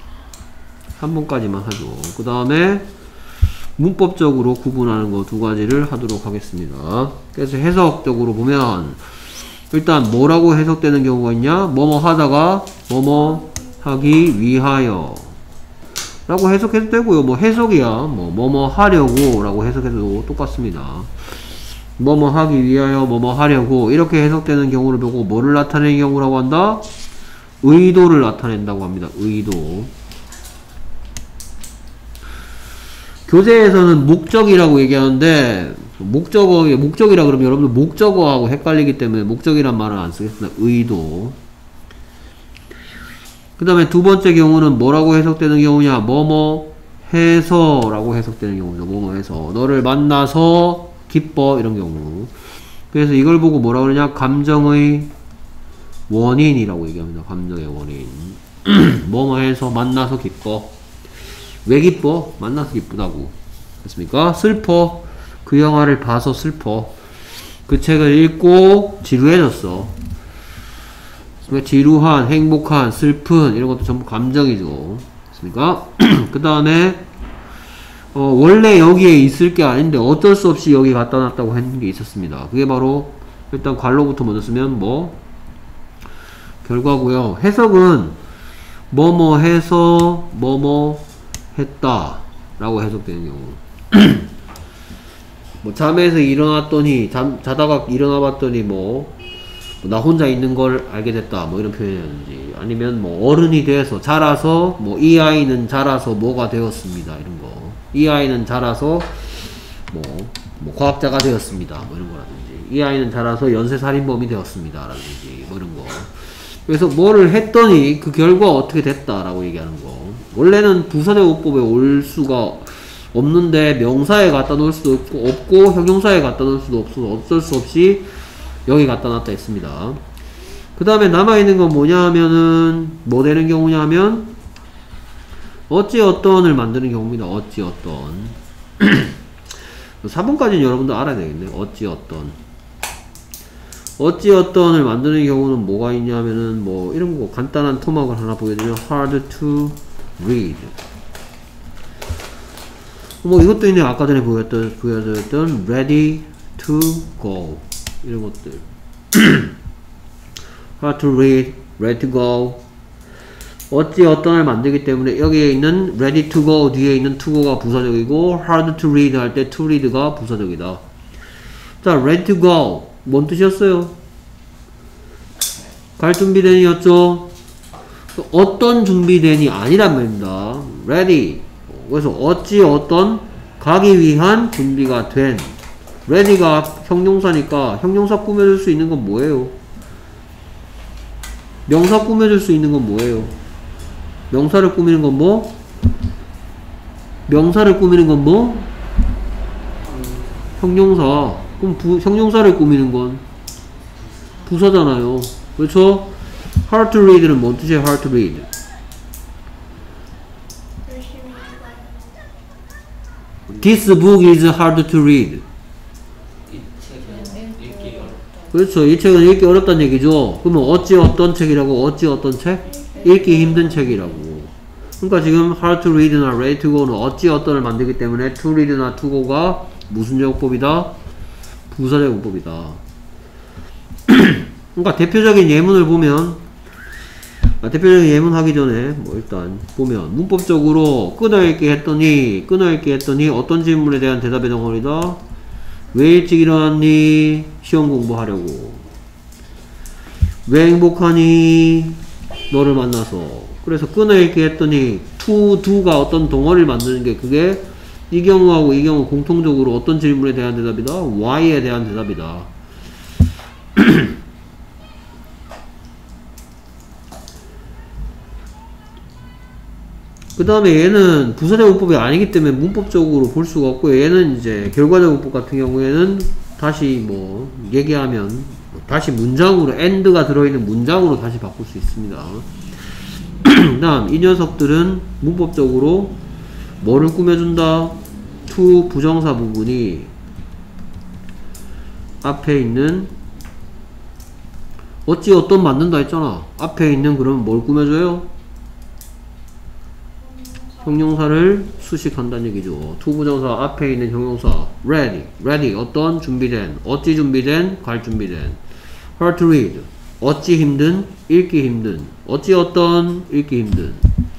3번까지만 하죠. 그 다음에 문법적으로 구분하는 거 2가지를 하도록 하겠습니다. 그래서 해석적으로 보면 일단 뭐라고 해석되는 경우가 있냐? 뭐뭐 하다가 뭐뭐 하기 위하여 라고 해석해도 되고요. 뭐 해석이야 뭐뭐 하려고 라고 해석해도 똑같습니다. 뭐뭐 하기 위하여 뭐뭐 하려고 이렇게 해석되는 경우를 보고 뭐를 나타내는 경우라고 한다? 의도를 나타낸다고 합니다. 의도. 교재에서는 목적이라고 얘기하는데 목적이라 그러면 여러분들 목적어하고 헷갈리기 때문에 목적이란 말은 안 쓰겠습니다. 의도. 그 다음에 2번째 경우는 뭐라고 해석되는 경우냐? 뭐뭐 해서 라고 해석되는 경우죠. 뭐뭐 해서 너를 만나서 기뻐 이런 경우. 그래서 이걸 보고 뭐라고 그러냐? 감정의 원인이라고 얘기합니다. 감정의 원인. 뭐뭐 해서 만나서 기뻐. 왜 기뻐? 만나서 기쁘다고. 됐습니까? 슬퍼. 그 영화를 봐서 슬퍼. 그 책을 읽고 지루해졌어. 지루한, 행복한, 슬픈 이런 것도 전부 감정이죠. 됐습니까? 그 다음에 원래 여기에 있을 게 아닌데 어쩔 수 없이 여기 갖다 놨다고 했는 게 있었습니다. 그게 바로 일단 괄호부터 먼저 쓰면 뭐 결과고요. 해석은 뭐뭐 해서 뭐뭐 했다 라고 해석되는 경우. 뭐 잠에서 일어났더니 자다가 일어나 봤더니 나 혼자 있는 걸 알게 됐다 뭐 이런 표현이라든지 아니면 뭐 어른이 돼서 자라서 뭐 이 아이는 자라서 뭐가 되었습니다 이런 거. 이 아이는 자라서 뭐 과학자가 되었습니다 뭐 이런 거라든지 이 아이는 자라서 연쇄살인범이 되었습니다 라든지 뭐 이런 거. 그래서 뭐를 했더니 그 결과 어떻게 됐다라고 얘기하는 거. 원래는 부사제공법에 올 수가 없는데 명사에 갖다 놓을 수도 없고 형용사에 갖다 놓을 수도 없어서 어쩔 수 없이 여기 갖다 놨다 했습니다. 그 다음에 남아있는 건 뭐냐 하면은 뭐 되는 경우냐 하면 어찌어떤을 만드는 경우입니다. 어찌어떤. 4번까지는 여러분도 알아야 되겠네요. 어찌어떤을 만드는 경우는 뭐가 있냐면은 뭐 이런 거 간단한 토막을 하나 보여드리면 hard to read. 뭐 이것도 있네요. 아까 전에 보여드렸던 ready to go 이런 것들. hard to read, ready to go. 어찌어떤을 만들기 때문에 여기에 있는 ready to go 뒤에 있는 to go가 부사적이고 hard to read 할 때 to read가 부사적이다. 자, ready to go 뭔 뜻이었어요? 갈 준비된이었죠? 어떤 준비된이 아니란 말입니다. ready. 그래서 어찌어떤 가기 위한 준비가 된. ready가 형용사니까 형용사 꾸며줄 수 있는 건 뭐예요? 명사 꾸며줄 수 있는 건 뭐예요? 명사를 꾸미는 건 뭐? 명사를 꾸미는 건 뭐? 형용사. 그럼 형용사를 꾸미는 건 부사잖아요. 그렇죠? hard to read는 뭔 뜻이에요? hard to read. This book is hard to read. 이 책은 읽기 어렵다. 그렇죠. 이 책은 읽기 어렵다는 얘기죠. 그러면 어찌 어떤 책이라고? 어찌 어떤 책? 읽기 힘든 책이라고. 그러니까 지금 hard to read나 ready to go는 어찌 어떤을 만들기 때문에 to read나 to go가 무슨 제공법이다? 부사제공법이다. 그러니까 대표적인 예문을 보면 대표적인 예문 하기 전에 뭐 일단 보면 문법적으로 끊어읽기 했더니 어떤 질문에 대한 대답의 덩어리다. 왜 일찍 일어났니? 시험 공부하려고. 왜 행복하니? 너를 만나서. 그래서 끊어읽기 했더니 to, do가 어떤 덩어리를 만드는 게 그게 이 경우하고 이 경우 공통적으로 어떤 질문에 대한 대답이다? why에 대한 대답이다. 그 다음에 얘는 부사적 문법이 아니기 때문에 문법적으로 볼 수가 없고요. 얘는 이제 결과적 문법 같은 경우에는 다시 뭐 얘기하면 다시 문장으로 and가 들어있는 문장으로 다시 바꿀 수 있습니다. 그 다음 이 녀석들은 문법적으로 뭐를 꾸며준다? to 부정사 부분이 앞에 있는 어찌 어떤 만든다 했잖아. 앞에 있는 그러면 뭘 꾸며줘요? 형용사를 수식한다는 얘기죠. to 부정사 앞에 있는 형용사 ready, ready 어떤 준비된, 어찌 준비된, 갈 준비된. hard to read 어찌 힘든, 읽기 힘든, 어찌 어떤, 읽기 힘든.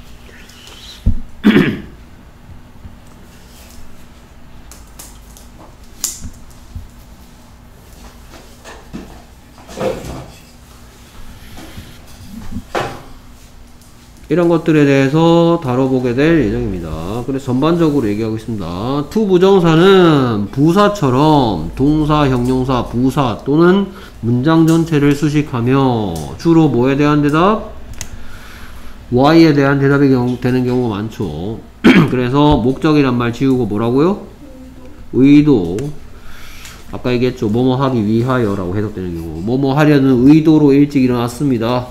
이런 것들에 대해서 다뤄보게 될 예정입니다. 그래서 전반적으로 얘기하고 있습니다. to 부정사는 부사처럼 동사, 형용사, 부사 또는 문장 전체를 수식하며 주로 뭐에 대한 대답? why에 대한 대답이 되는 경우가 많죠. 그래서 목적이란 말 지우고 뭐라고요? 의도. 아까 얘기했죠. 뭐뭐 하기 위하여 라고 해석되는 경우. 뭐뭐 하려는 의도로 일찍 일어났습니다.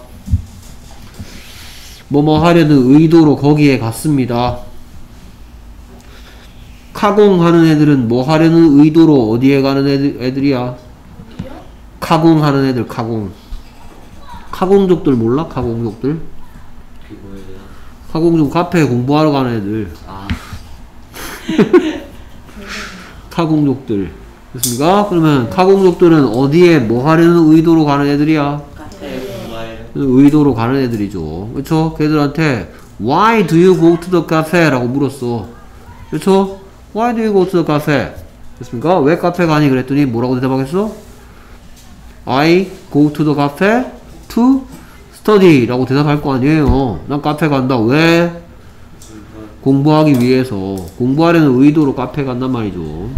뭐뭐 하려는 의도로 거기에 갔습니다. 카공하는 애들은 뭐 하려는 의도로 어디에 가는 애들이야? 어디요? 카공하는 애들, 카공. 카공족들 몰라? 카공족들? 그게 뭐예요? 카공족 카페에 공부하러 가는 애들. 아, 카공족들. 됐습니까? 그러면 카공족들은 어디에 뭐 하려는 의도로 가는 애들이야? 카페 공부할 의도로 가는 애들이죠. 그쵸? 걔들한테 Why do you go to the cafe? 라고 물었어. 그쵸? Why do you go to the cafe? 됐습니까? 왜 카페 가니? 그랬더니 뭐라고 대답하겠어? I go to the cafe to study 라고 대답할 거 아니에요. 난 카페 간다. 왜? 공부하기 위해서. 공부하려는 의도로 카페 간단 말이죠.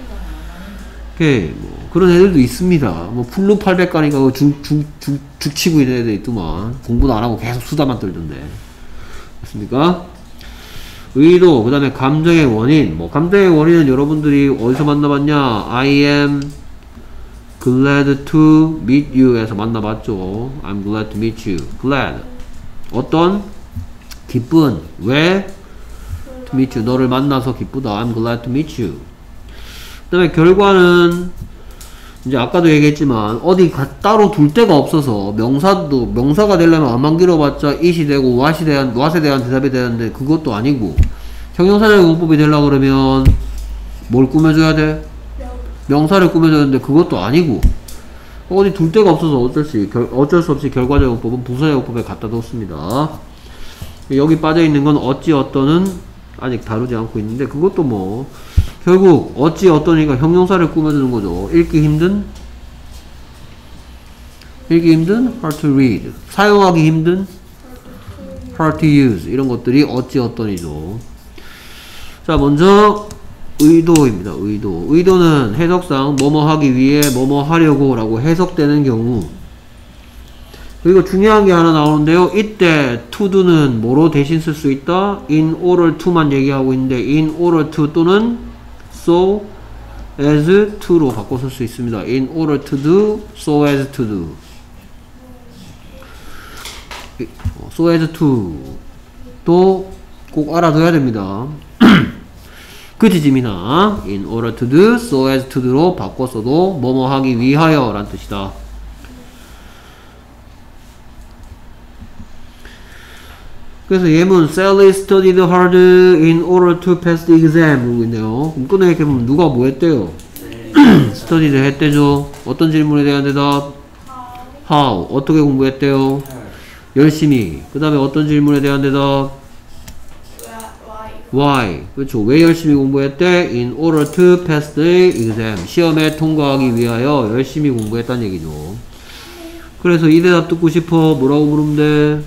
뭐 그런 애들도 있습니다. 뭐 풀로 800 가니까 죽치고 있는 애들 있더만. 공부도 안 하고 계속 수다만 떨던데. 됐습니까? 의도, 그 다음에 감정의 원인. 뭐 감정의 원인은 여러분들이 어디서 만나봤냐? I am glad to meet you 에서 만나봤죠. I'm glad to meet you. glad 어떤? 기쁜. 왜? to meet you. 너를 만나서 기쁘다. I'm glad to meet you. 그 다음에 결과는 이제 아까도 얘기했지만 어디 따로 둘 데가 없어서 명사가 되려면 안만 길어봤자 it이 되고 what에 대한 대답이 되는데 그것도 아니고 형용사적 용법이 되려고 그러면 뭘 꾸며줘야 돼? 명사를 꾸며줘야 되는데 그것도 아니고 어디 둘 데가 없어서 어쩔 수 없이 결과적 용법은 부사적 용법에 갖다 뒀습니다. 여기 빠져있는 건 어찌 어떠는 아직 다루지 않고 있는데 그것도 뭐 결국 어찌 어떠니까 형용사를 꾸며주는 거죠. 읽기 힘든 hard to read. 사용하기 힘든 hard to use. 이런 것들이 어찌 어떠니죠. 자, 먼저 의도입니다. 의도는 해석상 뭐뭐 하기 위해 뭐뭐 하려고 라고 해석되는 경우. 그리고 중요한 게 하나 나오는데요. 이때 to do는 뭐로 대신 쓸 수 있다? in order to만 얘기하고 있는데 in order to 또는 so as to로 바꿔 쓸 수 있습니다. in order to do, so as to do. so as to 또 꼭 알아둬야 됩니다. 그 지짐이나 in order to do, so as to do로 바꿨어도 뭐뭐 하기 위하여 라는 뜻이다. 그래서 예문 Sally studied hard in order to pass the exam 그러고 있네요. 그럼 끊어내보면 누가 뭐 했대요? studied 했대죠. 어떤 질문에 대한 대답? How 어떻게 공부했대요? 열심히. 그 다음에 어떤 질문에 대한 대답? Why 그렇죠. 왜 열심히 공부했대? In order to pass the exam 시험에 통과하기 위하여 열심히 공부했다는 얘기죠. 그래서 이 대답 듣고 싶어. 뭐라고 물으면 돼?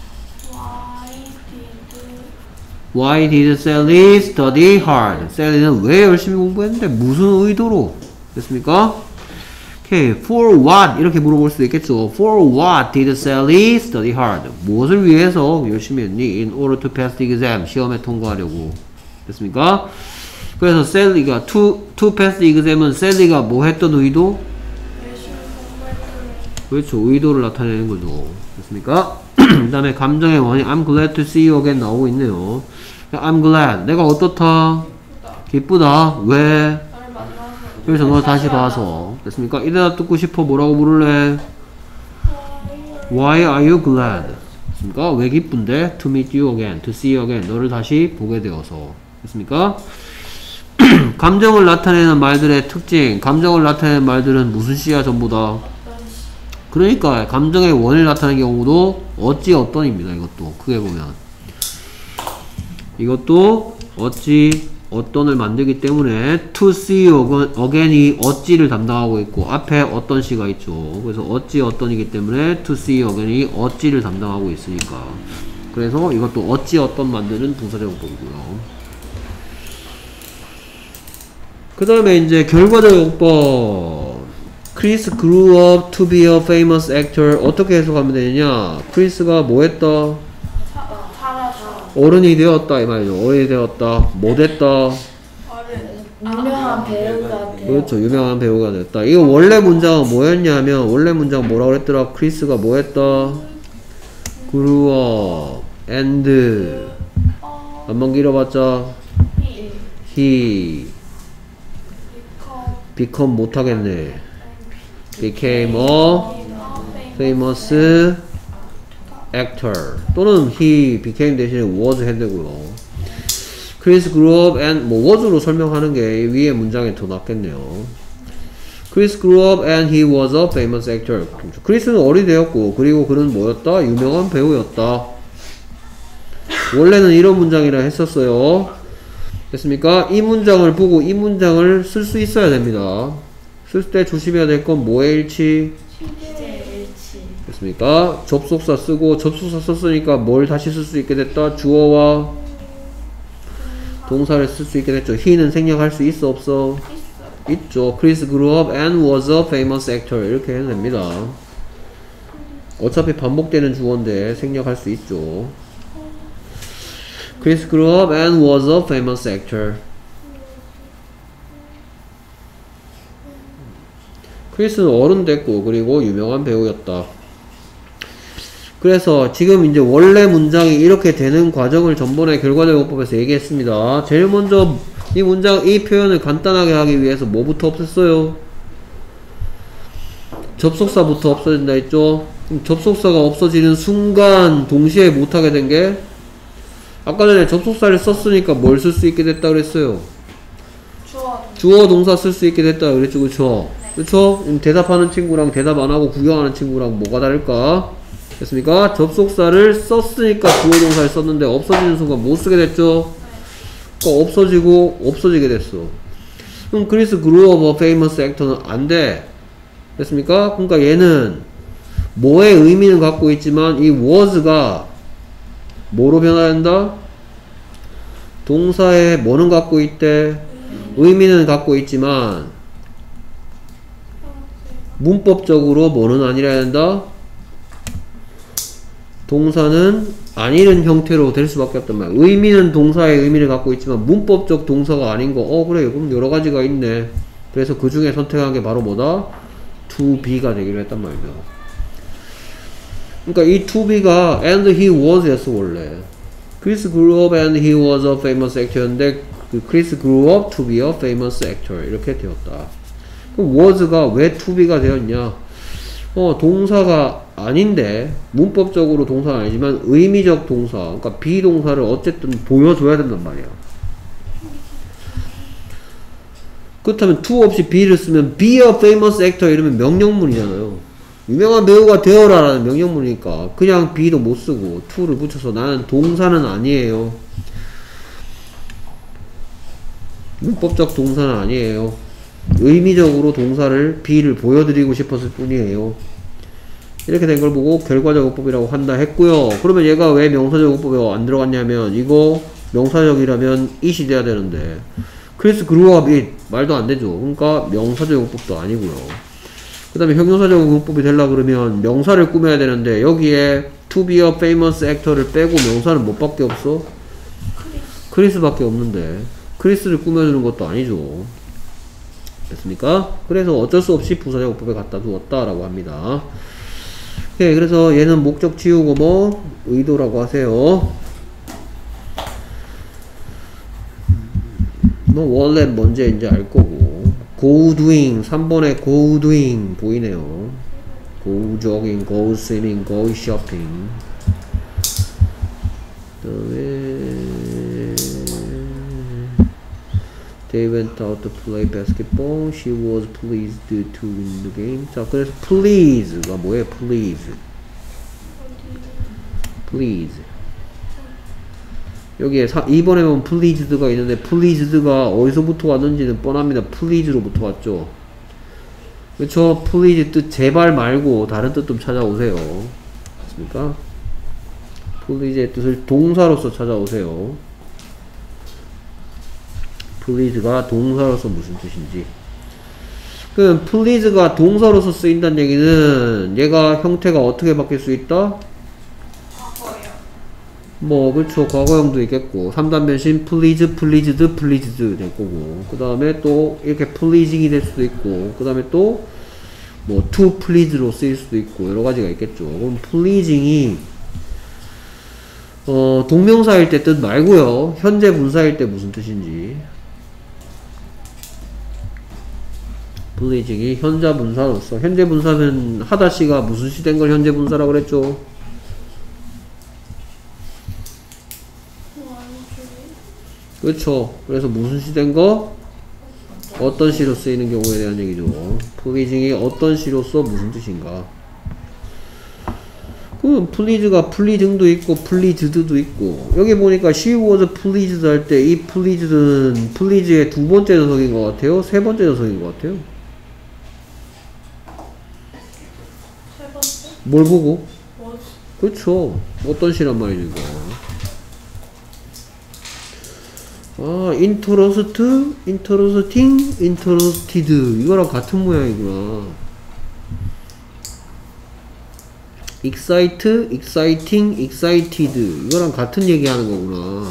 Why did Sally study hard? Sally는 왜 열심히 공부했는데 무슨 의도로? 됐습니까? 오케이, for what 이렇게 물어볼 수도 있겠죠. For what did Sally study hard? 무엇을 위해서 열심히 했니? In order to pass the exam. 시험에 통과하려고. 됐습니까? 그래서 Sally가 to pass the exam은 Sally가 뭐 했던 의도? 열심히 공부했더니 그렇죠. 의도를 나타내는 거죠. 됐습니까? 그 다음에 감정의 원인 I'm glad to see you again 나오고 있네요. I'm glad. 내가 어떻다? 기쁘다. 왜? 나를 만나서 그래서 너 다시 봐서. 됐습니까? 이래다 듣고 싶어 뭐라고 부를래? Why are you glad? 됐습니까? 왜 기쁜데? To meet you again. To see you again. 너를 다시 보게 되어서. 됐습니까? 감정을 나타내는 말들의 특징. 감정을 나타내는 말들은 무슨 시야 전부 다? 그러니까 감정의 원인을 나타내는 경우도 어찌 어떤입니다. 이것도 크게 보면 이것도 어찌 어떤을 만들기 때문에 to see you again이 어찌를 담당하고 있고 앞에 어떤 시가 있죠. 그래서 어찌 어떤이기 때문에 to see you again이 어찌를 담당하고 있으니까 그래서 이것도 어찌 어떤 만드는 부사적용법이고요. 그 다음에 이제 결과적용법. Chris grew up to be a famous actor. 어떻게 해석하면 되느냐? 크리스가 뭐 했다? 살아서 어른이 되었다 이 말이죠. 어른이 되었다. 뭐 됐다? 유명한 배우가 돼요. 그렇죠. 유명한 배우가 됐다. 이거 원래 문장은 뭐였냐면 원래 문장 뭐라고 그랬더라? 크리스가 뭐 했다? grew up and 한번 길어봤자 he become 못하겠네. became a famous actor 또는 he became 대신에 was 해야 되고요. Chris grew up and 뭐 was로 설명하는 게 위에 문장에 더 낫겠네요. Chris grew up and he was a famous actor. 크리스는 어른이 되었고 그리고 그는 뭐였다? 유명한 배우였다. 원래는 이런 문장이라 했었어요. 됐습니까? 이 문장을 보고 이 문장을 쓸 수 있어야 됩니다. 쓸 때 조심해야 될 건 뭐의 일치? 일치. 됐습니까? 접속사 쓰고 접속사 썼으니까 뭘 다시 쓸 수 있게 됐다? 주어와 동사를 쓸 수 있게 됐죠. he는 생략할 수 있어 없어? 있죠. Chris grew up and was a famous actor 이렇게 해도 됩니다. 어차피 반복되는 주어인데 생략할 수 있죠. Chris grew up and was a famous actor. 크리스는 어른 됐고 그리고 유명한 배우였다. 그래서 지금 이제 원래 문장이 이렇게 되는 과정을 전번에 결과적용법에서 얘기했습니다. 제일 먼저 이 문장 이 표현을 간단하게 하기 위해서 뭐부터 없앴어요? 접속사부터 없어진다 했죠. 그럼 접속사가 없어지는 순간 동시에 못하게 된 게 아까 전에 접속사를 썼으니까 뭘 쓸 수 있게 됐다 그랬어요? 주어 동사 쓸 수 있게 됐다 그랬죠. 그쵸? 그쵸? 대답하는 친구랑 대답 안 하고 구경하는 친구랑 뭐가 다를까? 됐습니까? 접속사를 썼으니까 주어 동사를 썼는데 없어지는 순간 못 쓰게 됐죠? 그러니까 없어지고 없어지게 됐어. 그럼 크리스 grew up a famous actor는 안 돼. 됐습니까? 그러니까 얘는 뭐의 의미는 갖고 있지만 이 was가 뭐로 변화한다? 동사에 뭐는 갖고 있대? 의미는 갖고 있지만 문법적으로 뭐는 아니라 해야 된다? 동사는 아니는 형태로 될 수밖에 없단 말이야. 의미는 동사의 의미를 갖고 있지만 문법적 동사가 아닌 거. 그래. 그럼 여러 가지가 있네. 그래서 그 중에 선택한 게 바로 뭐다? to be가 되기로 했단 말이죠. 그러니까 이 to be가 and he was 였어 원래. Chris grew up and he was a famous actor인데 Chris grew up to be a famous actor 이렇게 되었다. 그럼 was가 왜 to be가 되었냐? 동사가 아닌데 문법적으로 동사는 아니지만 의미적 동사, 그러니까 비동사를 어쨌든 보여줘야 된단 말이야. 그렇다면 to 없이 be를 쓰면 be a famous actor 이러면 명령문이잖아요. 유명한 배우가 되어라 라는 명령문이니까 그냥 be도 못 쓰고 to를 붙여서 나는 동사는 아니에요. 문법적 동사는 아니에요. 의미적으로 동사를 be를 보여드리고 싶었을 뿐이에요. 이렇게 된 걸 보고 결과적용법이라고 한다 했고요. 그러면 얘가 왜 명사적용법에 안 들어갔냐면 이거 명사적이라면 it이 돼야 되는데 Chris grew up it 말도 안 되죠. 그러니까 명사적용법도 아니고요. 그 다음에 형용사적 응용법이 되려 그러면 명사를 꾸며야 되는데 여기에 to be a famous actor를 빼고 명사는 뭐밖에 없어? 크리스밖에 없는데 크리스를 꾸며주는 것도 아니죠. 됐습니까? 그래서 어쩔 수 없이 부사적어법에 갖다 두었다 라고 합니다. 네, 그래서 얘는 목적 지우고 뭐 의도라고 하세요. 뭐 원래 뭔지 알 거고 go doing 3번에 go doing 보이네요. go jogging, go swimming, go shopping. 그 다음에 they went out to play basketball. She was pleased to win the game. 자, 그래서 please가 뭐예요? please. please. 여기에 2번에 보면 pleased가 있는데 pleased가 어디서부터 왔는지는 뻔합니다. please로부터 왔죠. 그쵸? please 뜻 제발 말고 다른 뜻 좀 찾아오세요. 맞습니까? please의 뜻을 동사로서 찾아오세요. please가 동사로서 무슨 뜻인지. 그럼 please가 동사로서 쓰인다는 얘기는 얘가 형태가 어떻게 바뀔 수 있다? 뭐 그렇죠. 과거형도 있겠고 3단 변신 please, pleased, pleased 될 거고 그 다음에 또 이렇게 pleasing이 될 수도 있고 그 다음에 또 뭐 to please로 쓰일 수도 있고 여러 가지가 있겠죠. 그럼 pleasing이 동명사일 때 뜻 말고요. 현재 분사일 때 무슨 뜻인지. pleasing이 현재 분사로서 현재 분사는 하다시가 무슨 시 된 걸 현재 분사라고 그랬죠. 그렇죠. 그래서 무슨 시 된 거? 어떤 시로 쓰이는 경우에 대한 얘기죠. pleasing이 어떤 시로서 무슨 뜻인가. 그럼 please가 pleasing도 있고 pleased도 있고 여기 보니까 she was pleased 할 때 이 pleased는 please의 두 번째 녀석인 것 같아요? 세 번째 녀석인 것 같아요? 세 번째? 뭘 보고? was. 그렇죠. 어떤 시란 말이죠 이거. 아, interest, interesting, interested 이거랑 같은 모양이구나. excite, exciting, excited 이거랑 같은 얘기하는 거구나.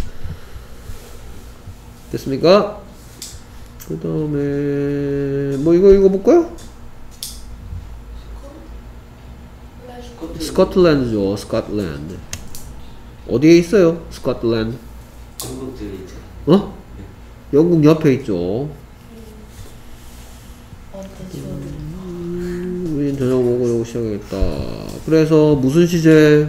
됐습니까? 그 다음에 뭐 이거 볼까요? 스코틀랜드죠. 스코틀랜드 어디에 있어요? 스코틀랜드 한국 들리죠. 어? 영국 옆에 있죠. 우린 저녁 먹으려고 시작하겠다. 그래서 무슨 시제?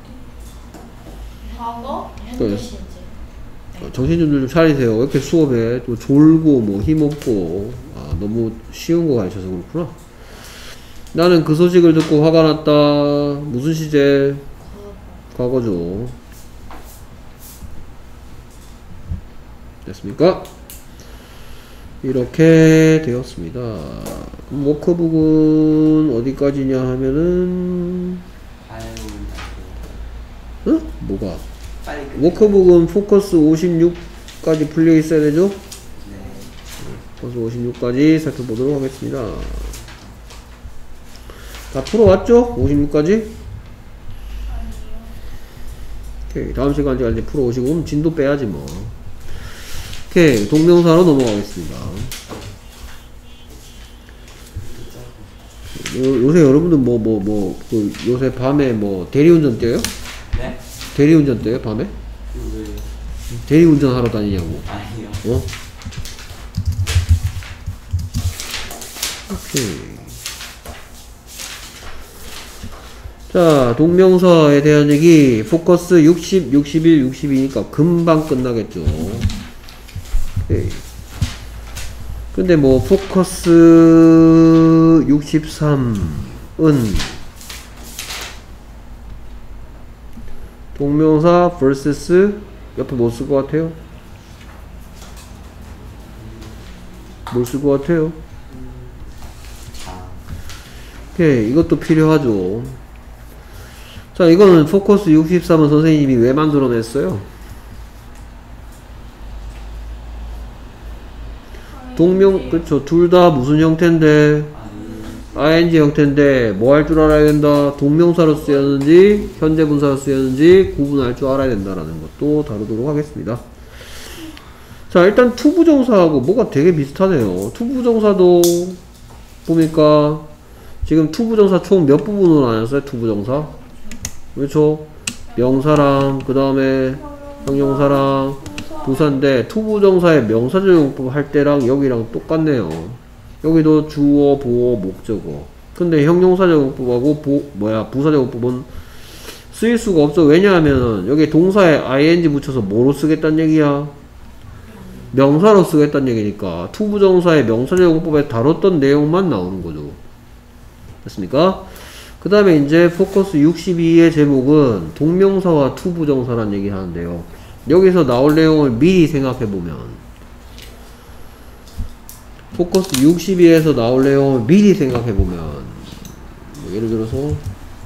과거? 현재 시제. 정신 좀 차리세요. 왜 이렇게 수업에 또 졸고 뭐 힘없고 너무 쉬운 거 가르쳐서 그렇구나. 나는 그 소식을 듣고 화가 났다. 무슨 시제? 과거죠. 됐습니까? 이렇게 되었습니다. 워크북은 어디까지냐 하면은 응? 뭐가? 워크북은 포커스 56까지 풀려 있어야 되죠? 네. 포커스 56까지 살펴보도록 하겠습니다. 다 풀어왔죠? 56까지? 오케이. 다음 시간까지 풀어오시고 그럼 진도 빼야지 뭐. 오케이. 동명사로 넘어가겠습니다. 요새 여러분들 그 요새 밤에 뭐 대리운전 뛰어요? 네? 대리운전 뛰어요? 밤에? 왜? 대리운전 하러 다니냐고. 아니요. 어? 오케이. 자, 동명사에 대한 얘기 포커스 60, 61, 62니까 금방 끝나겠죠. 오케이. 근데 뭐 포커스 63은 동명사 vs 옆에 뭐 쓸 것 같아요? 뭘 쓸 것 같아요? 오케이. 이것도 필요하죠. 자, 이거는 포커스 63은 선생님이 왜 만들어냈어요? 그쵸. 둘 다 무슨 형태인데? ing 형태인데 뭐 할 줄 알아야 된다? 동명사로 쓰였는지 현재 분사로 쓰였는지 구분할 줄 알아야 된다라는 것도 다루도록 하겠습니다. 자, 일단 투부정사하고 뭐가 되게 비슷하네요. 투부정사도 보니까 지금 투부정사 총 몇 부분으로 나눴어요? 투부정사 그렇죠? 명사랑 그 다음에 형용사랑 부사인데 투부정사의 명사적 용법 할 때랑 여기랑 똑같네요. 여기도 주어, 보어, 목적어. 근데 형용사적 용법하고 부사적 용법은 쓰일 수가 없죠. 왜냐하면 여기 동사에 ing 붙여서 뭐로 쓰겠다는 얘기야? 명사로 쓰겠다는 얘기니까 투부정사의 명사적 용법에 다뤘던 내용만 나오는 거죠. 됐습니까? 그 다음에 이제 포커스 62의 제목은 동명사와 투부정사란 얘기 하는데요. 여기서 나올 내용을 미리 생각해보면 포커스 62에서 나올 내용을 미리 생각해보면 뭐 예를 들어서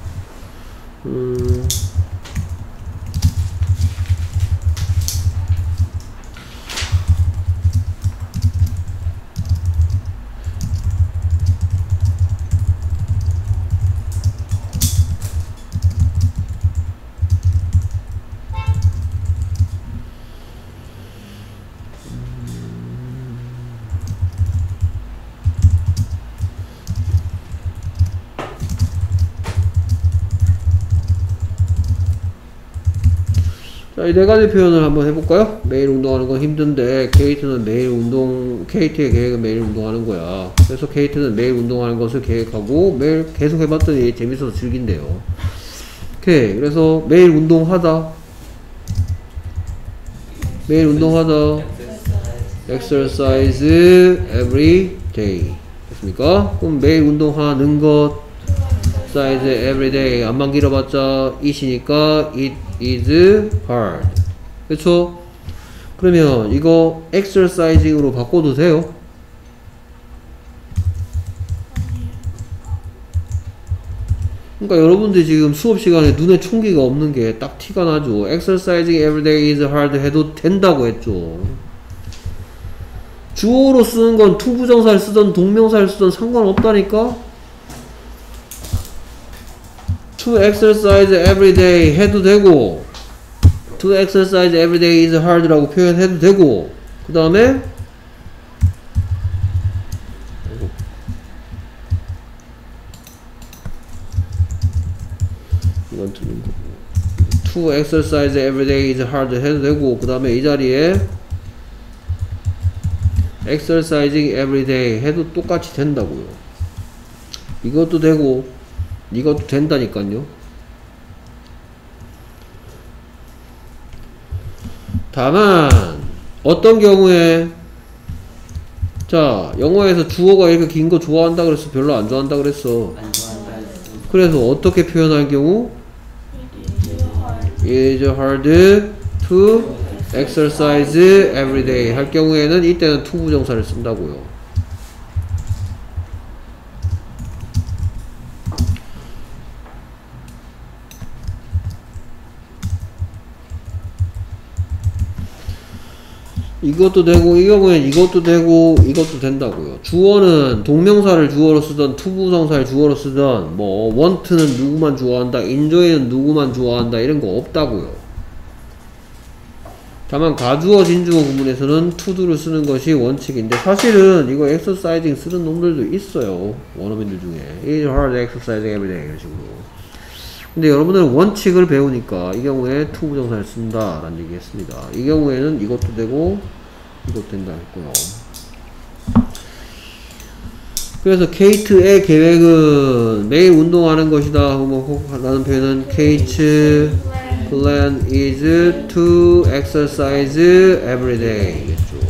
자, 이 네 가지 표현을 한번 해볼까요? 매일 운동하는 건 힘든데 케이트는 케이트의 계획은 매일 운동하는 거야. 그래서 케이트는 매일 운동하는 것을 계획하고 매일 계속 해봤더니 재밌어서 즐긴대요. 오케이. 그래서 매일 운동하다. 매일 운동하다. exercise every day. 됐습니까? 그럼 매일 운동하는 것 exercise every day. 안만 길어봤자 it이니까 it is hard. 그쵸? 그러면 이거 exercising으로 바꿔도 돼요? 그러니까 여러분들이 지금 수업 시간에 눈에 총기가 없는 게 딱 티가 나죠. exercising every day is hard 해도 된다고 했죠. 주어로 쓰는 건 투부정사를 쓰던 동명사를 쓰던 상관없다니까? to exercise every day 해도 되고 to exercise every day is hard 라고 표현해도 되고 그 다음에 이건 틀린 거고 to exercise every day is hard 해도 되고 그 다음에 이 자리에 exercising every day 해도 똑같이 된다고요. 이것도 되고 이것도 된다니까요. 다만 어떤 경우에 자 영어에서 주어가 이렇게 긴 거 좋아한다 그랬어? 별로 안 좋아한다 그랬어? 안 좋아한다 했어. 그래서 어떻게 표현할 경우? It is hard to exercise every day 할 경우에는 이때는 투부정사를 쓴다고요. 이것도 되고 이 경우엔 이것도 되고 이것도 된다고요. 주어는 동명사를 주어로 쓰던 투부정사를 주어로 쓰던 뭐 want는 누구만 좋아한다 enjoy는 누구만 좋아한다 이런 거 없다고요. 다만 가주어 진주어 구문에서는 to도를 쓰는 것이 원칙인데 사실은 이거 exercising 쓰는 놈들도 있어요. 원어민들 중에 It's hard exercising every day 이런 식으로. 근데 여러분들은 원칙을 배우니까 이 경우에 투부정사를 쓴다 라는 얘기 했습니다. 이 경우에는 이것도 되고 이것도 된다 했고요. 그래서 케이트의 계획은 매일 운동하는 것이다 라는 표현은 Kate's plan is to exercise every day 겠죠.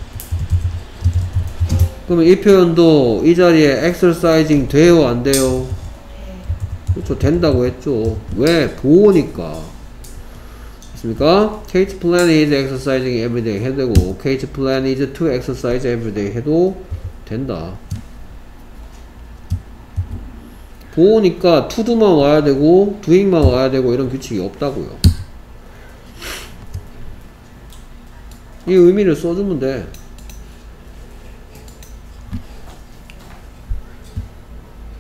그러면 이 표현도 이 자리에 exercising 돼요 안 돼요? 그렇죠. 된다고 했죠. 왜? 보호니까. 됐습니까? Kate's plan is exercising every day 해도 되고 Kate's plan is to exercise every day 해도 된다. 보호니까 to도만 와야 되고 doing만 와야 되고 이런 규칙이 없다고요. 이 의미를 써주면 돼.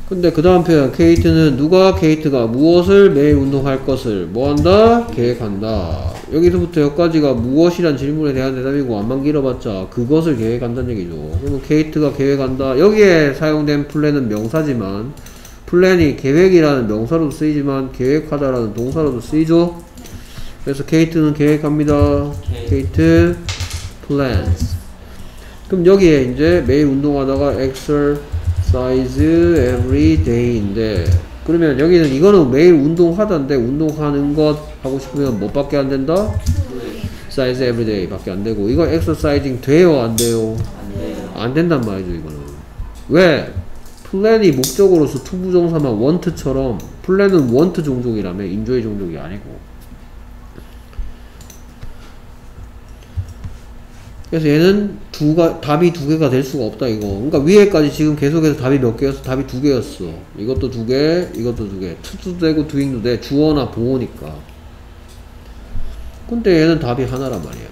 근데 그 다음 표현 케이트는 케이트가 무엇을 매일 운동할 것을 뭐 한다? 계획한다. 여기서부터 여기까지가 무엇이란 질문에 대한 대답이고 안만 길어봤자 그것을 계획한다는 얘기죠. 그러면 케이트가 계획한다. 여기에 사용된 플랜은 명사지만 플랜이 계획이라는 명사로도 쓰이지만 계획하다라는 동사로도 쓰이죠. 그래서 케이트는 계획합니다. 케이트 plans. 그럼 여기에 이제 매일 운동하다가 exercise every day인데 그러면 여기는 이거는 매일 운동하다인데 운동하는 것 하고 싶으면 뭐밖에 안 된다? exercise every day 밖에 안 되고 이거 exercising 돼요? 안 돼요? 안 돼요. 안 된단 말이죠 이거는. 왜? 플랜이 목적으로서 투부정사만 want처럼 플랜은 want 종족이라며 enjoy 종족이 아니고 그래서 얘는 답이 두 개가 될 수가 없다 이거. 그러니까 위에까지 지금 계속해서 답이 몇 개였어? 답이 두 개였어. 이것도 두 개, 이것도 두 개. to도 되고 doing도 돼. 주어나 보어니까. 근데 얘는 답이 하나란 말이야.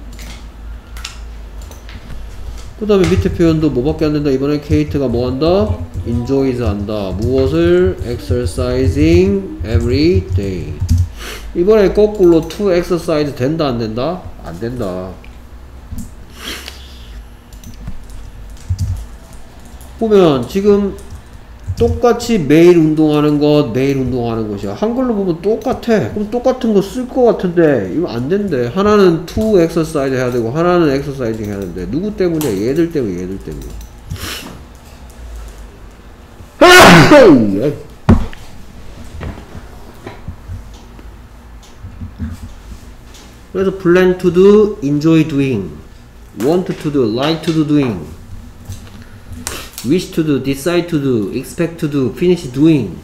그 다음에 밑에 표현도 뭐밖에 안 된다. 이번에 케이트가 뭐 한다? enjoys 한다. 무엇을? exercising every day. 이번에 거꾸로 to exercise 된다 안 된다? 안 된다. 보면 지금 똑같이 매일 운동하는 것, 매일 운동하는 것이야. 한글로 보면 똑같아. 그럼 똑같은 거 쓸 것 같은데 이거 안 된대. 하나는 to exercise 해야 되고 하나는 exercising 해야 되는데 누구 때문에? 얘들 때문에. 얘들 때문에. 그래서 plan to do, enjoy doing, want to do, like to do doing, wish to do, decide to do, expect to do, finish doing.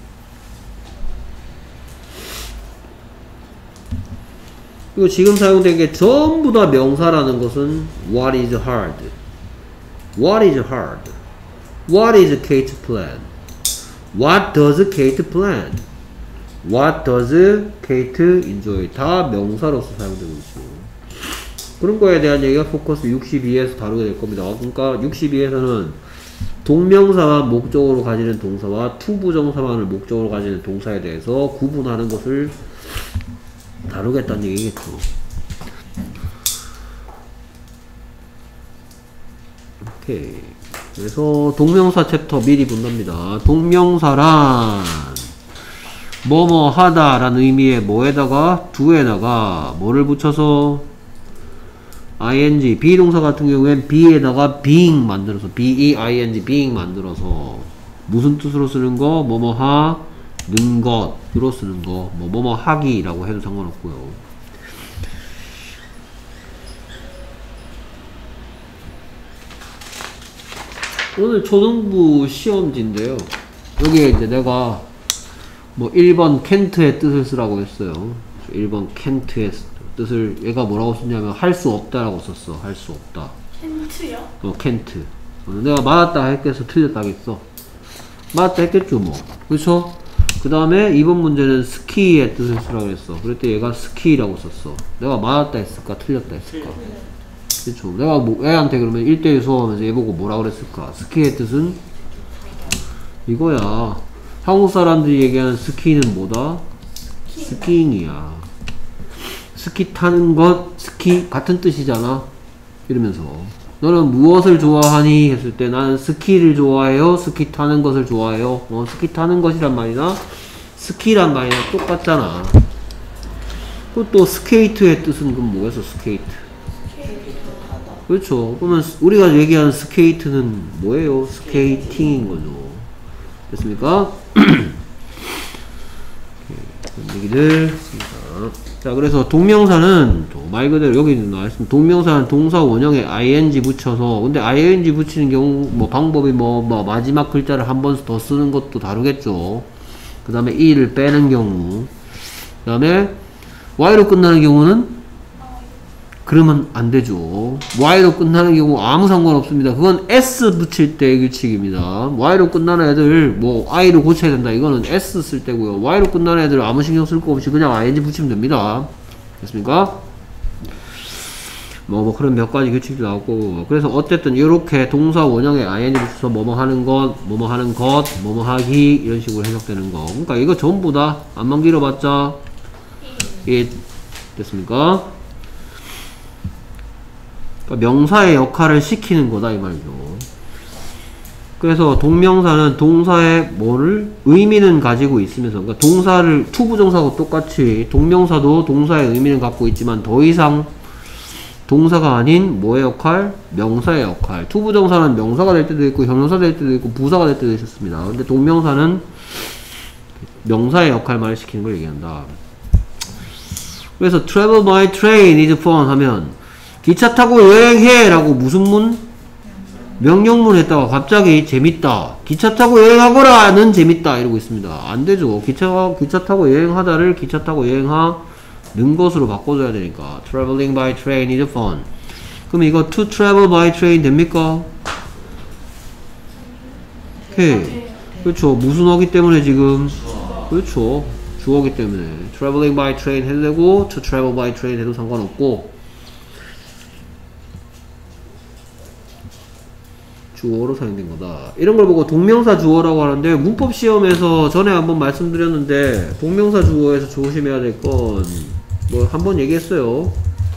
그리고 지금 사용된 게 전부 다 명사라는 것은 what is hard, what is hard, what is Kate plan, what does Kate plan, what does Kate enjoy. 다 명사로서 사용되고 있죠. 그런 거에 대한 얘기가 포커스 62에서 다루게 될 겁니다. 그러니까 62에서는 동명사와 목적으로 가지는 동사와 투부정사만을 목적으로 가지는 동사에 대해서 구분하는 것을 다루겠다는 얘기겠죠. 오케이. 그래서 동명사 챕터 미리 본답니다. 동명사란 뭐뭐 하다 라는 의미의 뭐에다가 do에다가 뭐를 붙여서 ing, 비동사 같은 경우엔 be에다가 being 만들어서 being, being 만들어서 무슨 뜻으로 쓰는 거? 뭐뭐 하는 것으로 쓰는 거. 뭐뭐 하기라고 해도 상관없고요. 오늘 초등부 시험지인데요. 여기에 이제 내가 뭐 1번 켄트의 뜻을 쓰라고 했어요. 1번 켄트의 뜻을 얘가 뭐라고 썼냐면 할 수 없다라고 썼어. 할 수 없다. 켄트요? 켄트. 내가 맞았다 했겠어? 틀렸다 하겠어? 맞았다 했겠죠 뭐. 그쵸? 그 다음에 2번 문제는 스키의 뜻을 쓰라고 했어. 그랬더니 얘가 스키라고 썼어. 내가 맞았다 했을까? 틀렸다 했을까? 그쵸? 내가 뭐 애한테 그러면 1대1 수업하면서 얘 보고 뭐라 그랬을까? 스키의 뜻은 이거야. 한국 사람들이 얘기하는 스키는 뭐다? 스키잉이야. 스키 타는 것, 스키 같은 뜻이잖아. 이러면서 너는 무엇을 좋아하니? 했을 때 나는 스키를 좋아해요. 스키 타는 것을 좋아해요. 스키 타는 것이란 말이나 스키란 말이나 똑같잖아. 그리고 또 스케이트의 뜻은 그럼 뭐겠어? 스케이트. 그렇죠. 그러면 우리가 얘기하는 스케이트는 뭐예요? 스케이팅인 거죠. 됐습니까? 그런 얘기들. 자, 그래서 동명사는 말 그대로 여기 나와있습니다. 동명사는 동사 원형에 ing 붙여서, 근데 ing 붙이는 경우 뭐 방법이 뭐 마지막 글자를 한 번 더 쓰는 것도 다르겠죠. 그 다음에 e를 빼는 경우, 그 다음에 y로 끝나는 경우는 그러면 안 되죠. y로 끝나는 경우 아무 상관없습니다. 그건 s 붙일 때의 규칙입니다. y로 끝나는 애들 뭐 i로 고쳐야 된다. 이거는 s 쓸 때고요. y로 끝나는 애들 아무 신경 쓸 거 없이 그냥 ing 붙이면 됩니다. 됐습니까? 뭐 그런 몇 가지 규칙이 나오고, 그래서 어쨌든 이렇게 동사 원형에 ing 붙여서 뭐뭐 하는 것, 뭐뭐 하는 것, 뭐뭐 하기 이런 식으로 해석되는 거. 그러니까 이거 전부 다 안만 길어봤자 it 됐습니까? 그러니까 명사의 역할을 시키는 거다 이 말이죠. 그래서 동명사는 동사의 뭐를 의미는 가지고 있으면서, 그러니까 동사를 투부정사하고 똑같이 동명사도 동사의 의미는 갖고 있지만 더 이상 동사가 아닌 뭐의 역할? 명사의 역할. 투부정사는 명사가 될 때도 있고 형용사 될 때도 있고 부사가 될 때도 있었습니다. 근데 동명사는 명사의 역할만을 시키는 걸 얘기한다. 그래서 travel by train is fun 하면 기차 타고 여행해 라고 무슨 문? 명령문 했다가 갑자기 재밌다. 기차 타고 여행하거라는 재밌다 이러고 있습니다. 안 되죠. 기차 타고 여행하다를 기차 타고 여행하는 것으로 바꿔줘야 되니까. Traveling by train is fun. 그럼 이거 to travel by train 됩니까? 오케이. 그렇죠. 무슨 어기 때문에 지금? 그렇죠. 주어기 때문에. Traveling by train 해도 되고 to travel by train 해도 상관없고. 주어로 사용된 거다. 이런 걸 보고 동명사 주어라고 하는데, 문법 시험에서 전에 한번 말씀드렸는데 동명사 주어에서 조심해야 될 건 뭐 한번 얘기했어요.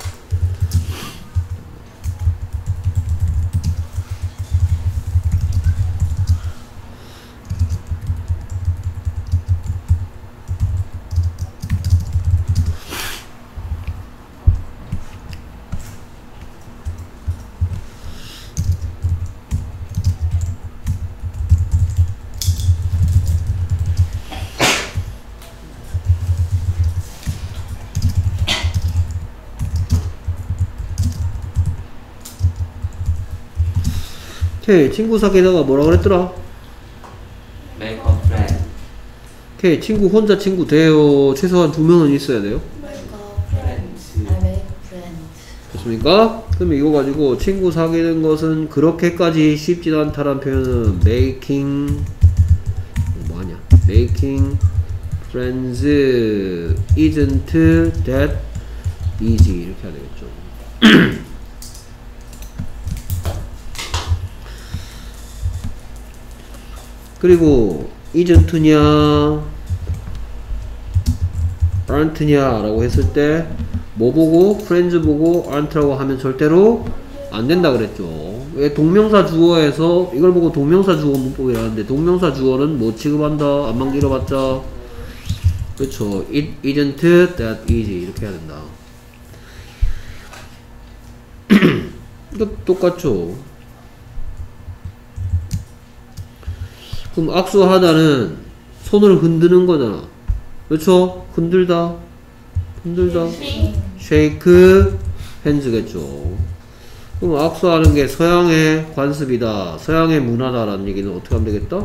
오케이. 친구 사귀다가 뭐라 그랬더라? make a friend. 오케이. 친구 혼자 친구 돼요. 최소한 2명은 있어야 돼요. friends. I make friends. 좋습니까? 그럼 이거 가지고 친구 사귀는 것은 그렇게까지 쉽진 않다란 표현은 making 뭐하냐? making friends isn't that easy 이렇게 해야 되겠죠. 그리고 isn't냐 aren't냐 라고 했을 때 뭐 보고? friends 보고 aren't라고 하면 절대로 안 된다 그랬죠. 왜? 동명사 주어에서 이걸 보고 동명사 주어 문법이라는데, 동명사 주어는 뭐 취급한다? 안만 길어봤자 그렇죠. It isn't that easy 이렇게 해야 된다. 이거 똑같죠. 그럼 악수하다는 손을 흔드는 거잖아. 그렇죠? 흔들다 shake hands겠죠. 그럼 악수하는 게 서양의 관습이다, 서양의 문화다라는 얘기는 어떻게 하면 되겠다?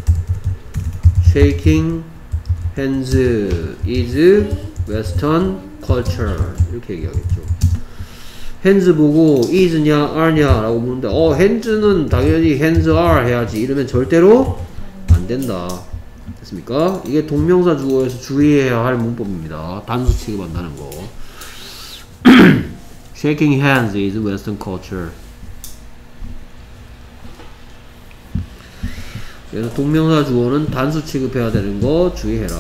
shaking hands is western culture 이렇게 얘기하겠죠. hands 보고 is냐 are냐 라고 묻는데 hands는 당연히 hands are 해야지 이러면 절대로 안 된다. 됐습니까? 이게 동명사 주어에서 주의해야 할 문법입니다. 단수 취급한다는 거. Shaking hands is Western culture. 그래서 동명사 주어는 단수 취급해야 되는 거 주의해라.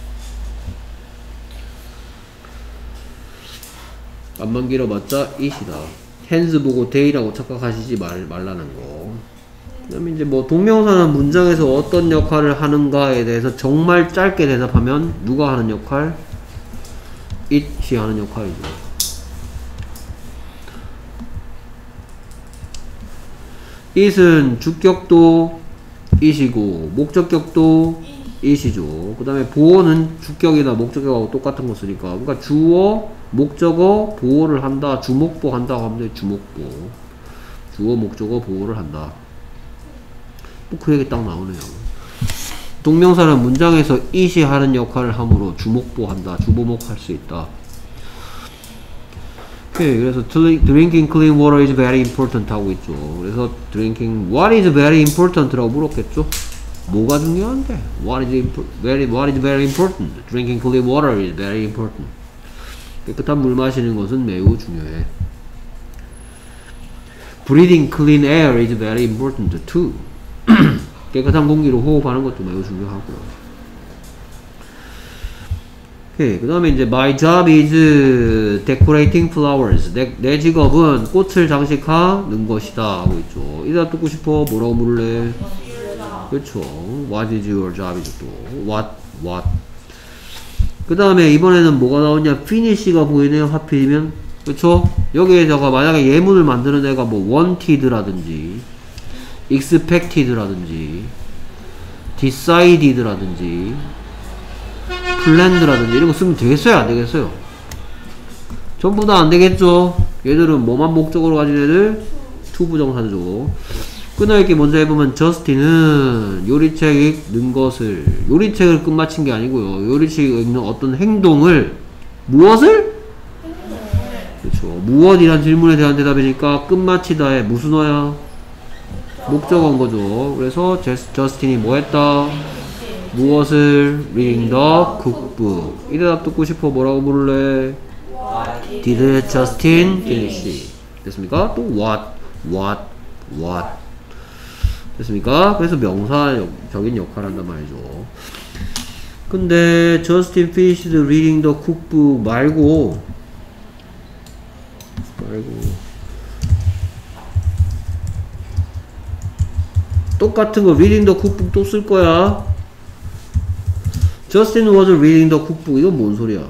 안만 길어봤자 it이다. hands 보고 they라고 착각하시지 말라는 거. 그 다음에 이제 뭐 동명사는 문장에서 어떤 역할을 하는가에 대해서 정말 짧게 대답하면 누가 하는 역할? it이 하는 역할이죠. it은 주격도 it이고 목적격도 it이죠. 그 다음에 보어는 주격이나 목적격하고 똑같은 거 쓰니까, 그러니까 주어, 목적어, 보어를 한다. 주목보 한다고 하면 돼. 주목보. 주어, 목적어, 보어를 한다. 그 얘기 딱 나오네요. 동명사는 문장에서 it이 하는 역할을 하므로 주목보 한다. 주보목할 수 있다. 오케이. 그래서 drinking clean water is very important 하고 있죠. 그래서 drinking what is very important 라고 물었겠죠. 뭐가 중요한데? What is very important? Drinking clean water is very important. 깨끗한 물 마시는 것은 매우 중요해. breathing clean air is very important too. 깨끗한 공기로 호흡하는 것도 매우 중요하고요. 오케이. 그 다음에 이제 my job is decorating flowers. 내 직업은 꽃을 장식하는 것이다 하고 있죠. 이따 듣고 싶어? 뭐라고 물을래? 그렇죠. What is your job이죠 또. What. 그 다음에 이번에는 뭐가 나오냐? finish가 보이네요. 하필이면. 그렇죠. 여기에다가 만약에 예문을 만드는 애가 뭐 wanted라든지 expected라든지 decided라든지 planned라든지 이런 거 쓰면 되겠어요? 안 되겠어요? 전부 다 안 되겠죠? 얘들은 뭐만 목적으로 가진 애들? to 부정사죠. 끊어읽기 먼저 해보면 저스틴은 요리책 읽는 것을, 요리책을 끝마친 게 아니고요. 요리책 읽는 어떤 행동을, 무엇을? 그렇죠. 무엇이란 질문에 대한 대답이니까 끝마치다에 무슨 어야? 목적어인 거죠. 그래서 저스틴이 뭐 했다? 무엇을? reading the cookbook. 이 대답 듣고 싶어? 뭐라고 물을래? Did Justin finish? 됐습니까? 또 what? 됐습니까? 그래서 명사적인 역할을 한단 말이죠. 근데 Justin finished reading the cookbook 말고 똑같은 거 reading the cookbook 또 쓸 거야. Justin was reading the cookbook. 이건 뭔 소리야?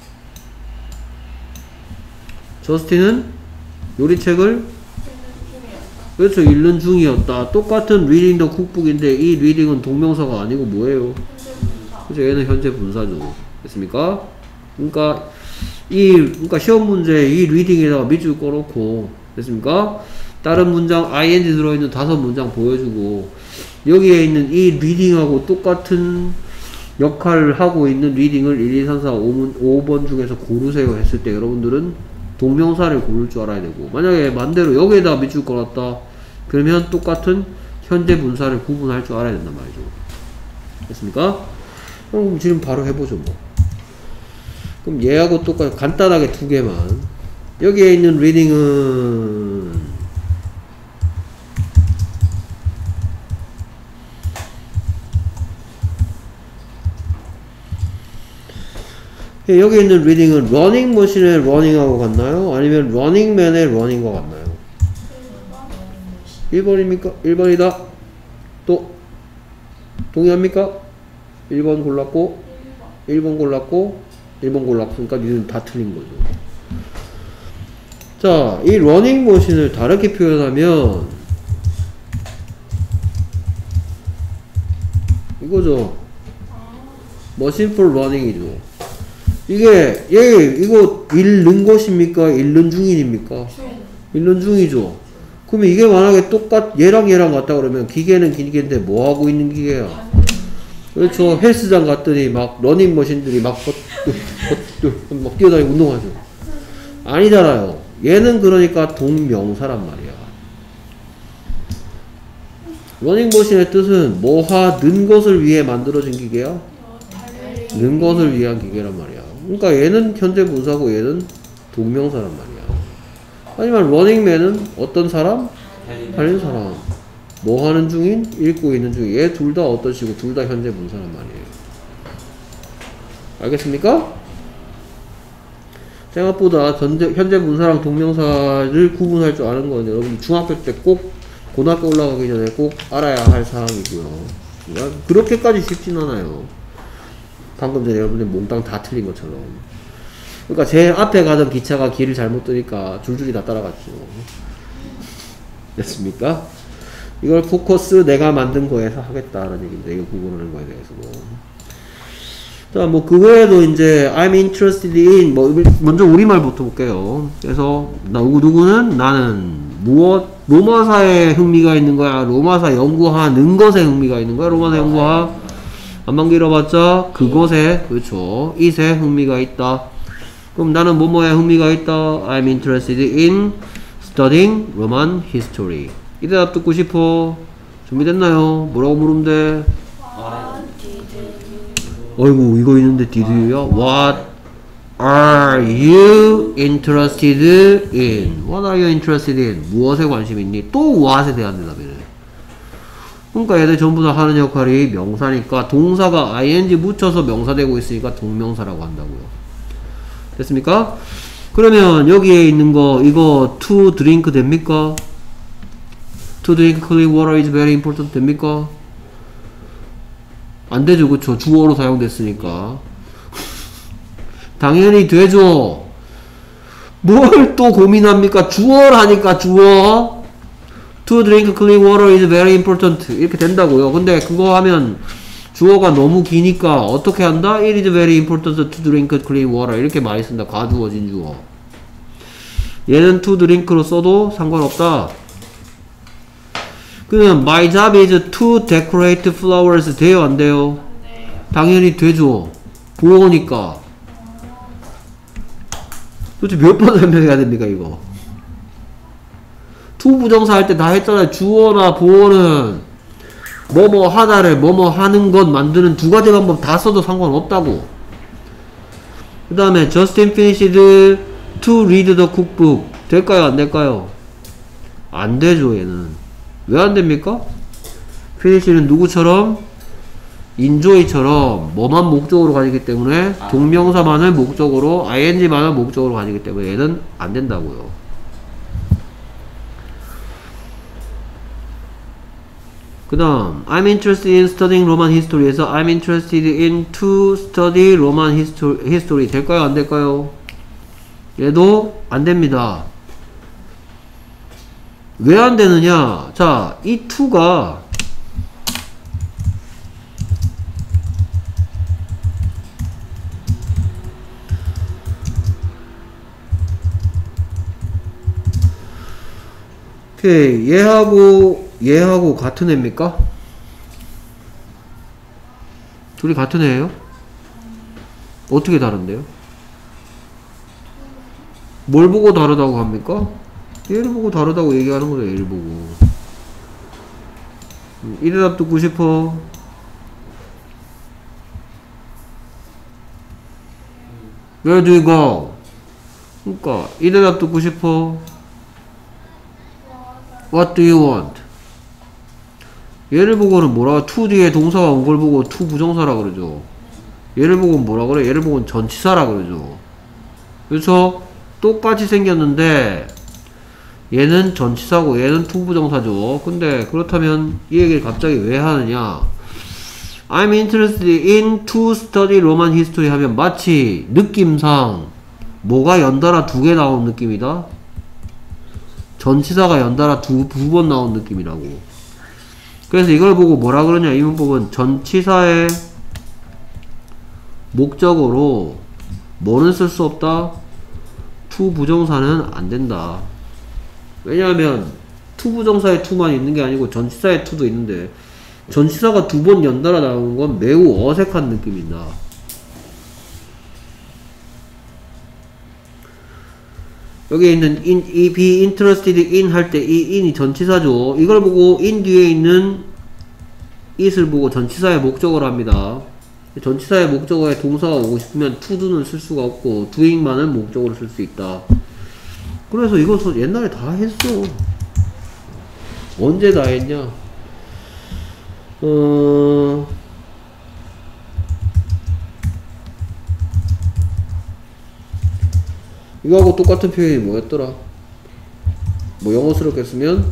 저스틴은 요리책을 그렇죠. 읽는 중이었다. 똑같은 reading the cookbook인데 이 reading은 동명사가 아니고 뭐예요? 그죠? 얘는 현재 분사죠. 됐습니까? 그러니까 시험 문제에 이 reading에다가 밑줄 꺼놓고 됐습니까? 다른 문장 ing 들어있는 5문장 보여주고 여기에 있는 이 reading하고 똑같은 역할을 하고 있는 reading을 1, 2, 3, 4, 5번 중에서 고르세요 했을 때 여러분들은 동명사를 고를 줄 알아야 되고 만약에 반대로 여기에다가 밑줄 걸었다 그러면 똑같은 현재 분사를 구분할 줄 알아야 된단 말이죠. 됐습니까? 그럼 지금 바로 해보죠 뭐. 그럼 얘하고 똑같이 간단하게 2개만 여기에 있는 reading은 여기 있는 reading은 running machine의 running하고 같나요? 아니면 running man의 running과 같나요? 1번입니까? 1번이다. 또 동의합니까? 1번 골랐고 1번 골랐고 1번 골랐으니까 니는 다 틀린 거죠. 자, 이 running machine을 다르게 표현하면 이거죠. machine for running이죠. 이거 읽는 것입니까? 읽는 중인입니까? 읽는 중이죠. 그러면 이게 만약에 얘랑 같다 그러면 기계는 기계인데 뭐 하고 있는 기계야? 그렇죠. 헬스장 갔더니 막 러닝머신들이 막 뛰어다니고 운동하죠. 아니잖아요. 얘는 그러니까 동명사란 말이야. 러닝머신의 뜻은 뭐 하는 것을 위해 만들어진 기계야? 는 것을 위한 기계란 말이야. 그러니까 얘는 현재 분사고 얘는 동명사란 말이야. 하지만 ranningman은 어떤 사람? 달리는 사람. 뭐 하는 중인? 읽고 있는 중인. 얘 둘 다 어떤 식이고 둘 다 현재 분사란 말이에요. 알겠습니까? 생각보다 현재 분사랑 동명사를 구분할 줄 아는 건 여러분이 중학교 때 꼭 고등학교 올라가기 전에 꼭 알아야 할 사항이고요. 그렇게까지 쉽진 않아요. 방금 전에 여러분들 몽땅 다 틀린 것처럼. 그러니까 제일 앞에 가던 기차가 길을 잘못 뜨니까 줄줄이 다 따라갔죠. 됐습니까? 이걸 포커스 내가 만든 거에서 하겠다라는 얘기인데, 이거 구분하는 거에 대해서도. 자, 뭐, 그거에도 이제, I'm interested in, 먼저 우리말부터 볼게요. 그래서, 누구는, 나는, 로마사에 흥미가 있는 거야? 로마사 연구하는 것에 흥미가 있는 거야? 로마사 연구하? 안만 길어봤자, 그것에, 그렇죠. it에 흥미가 있다. 그럼 나는 뭐뭐에 흥미가 있다? I'm interested in studying Roman history. 이 대답 듣고 싶어? 준비됐나요? 뭐라고 물으면 돼? 어이구, 이거 있는데 did you야? are you interested in? What are you interested in? 무엇에 관심 있니? 또 what에 대한 대답이네. 그러니까 얘들 전부 다 하는 역할이 명사니까 동사가 ing 묻혀서 명사 되고 있으니까 동명사라고 한다고요. 됐습니까? 그러면 여기에 있는 거 이거 to drink 됩니까? To drink clean water is very important 됩니까? 안 되죠, 그쵸? 주어로 사용됐으니까. 당연히 되죠. 뭘 또 고민합니까? 주어라니까, 주어. To drink clean water is very important. 이렇게 된다고요. 근데 그거 하면 주어가 너무 기니까 어떻게 한다? It is very important to drink clean water. 이렇게 많이 쓴다. 과주어진 주어. 얘는 to drink로 써도 상관없다. 그냥 my job is to decorate flowers 돼요, 안 돼요? 네. 당연히 되죠. 보어니까. 도대체 몇 번 설명해야 됩니까, 이거? to 부정사 할 때 다 했잖아요. 주어나 보어는 뭐뭐 하다를 뭐뭐 하는 것 만드는 두 가지 방법 다 써도 상관없다고. 그 다음에 Justin finished to read the cookbook. 될까요, 안 될까요? 안 되죠, 얘는. 왜 안 됩니까? finish는 누구처럼? enjoy처럼 뭐만 목적으로 가지기 때문에 동명사만을 목적으로 ing만을 목적으로 가지기 때문에 얘는 안 된다고요. 그 다음 I'm interested in studying Roman history에서 I'm interested in to study Roman history 될까요, 안 될까요? 얘도 안 됩니다. 왜 안 되느냐? 자, 이 to가 오케이, 얘하고 같은 애입니까? 둘이 같은 애예요? 어떻게 다른데요? 뭘 보고 다르다고 합니까? 얘를 보고 다르다고 얘기하는 거죠, 얘를 보고. 이 대답 듣고 싶어. Where do you go? 그러니까 이 대답 듣고 싶어. What do you want? 얘를 보고는 뭐라, to 뒤에 동사가 온 걸 보고 to 부정사라 그러죠. 얘를 보고는 뭐라 그래? 얘를 보고는 전치사라 그러죠. 그래서 똑같이 생겼는데 얘는 전치사고 얘는 to 부정사죠. 근데 그렇다면 이 얘기를 갑자기 왜 하느냐? I'm interested in to study Roman history 하면 마치 느낌상 뭐가 연달아 두 개 나온 느낌이다? 전치사가 연달아 두 번 나온 느낌이라고. 그래서 이걸 보고 뭐라 그러냐, 이 문법은 전치사의 목적어로 뭐는 쓸 수 없다? to 부정사는 안 된다. 왜냐하면 to 부정사의 to만 있는 게 아니고 전치사의 to도 있는데 전치사가 두 번 연달아 나오는 건 매우 어색한 느낌이다. 여기에 있는 be interested in 할 때 이 in이 전치사죠. 이걸 보고 in 뒤에 있는 it을 보고 전치사의 목적어로 합니다. 전치사의 목적어에 동사가 오고 싶으면 to do는 쓸 수가 없고 doing만은 목적어로 쓸 수 있다. 그래서 이것은 옛날에 다 했어. 언제 다 했냐? 이거하고 똑같은 표현이 뭐였더라? 뭐 영어스럽게 쓰면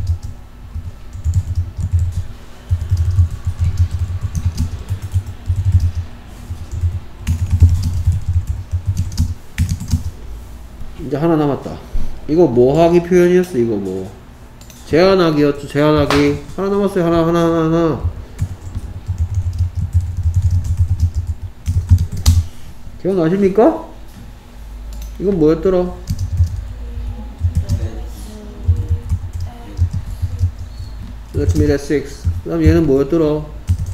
이제 하나 남았다. 이거 뭐 하기 표현이었어? 이거 뭐 제한하기였죠. 제한하기. 하나 남았어요. 하나. 기억나십니까? 이건 뭐였더라? Let's meet at 6. 그 다음 얘는 뭐였더라?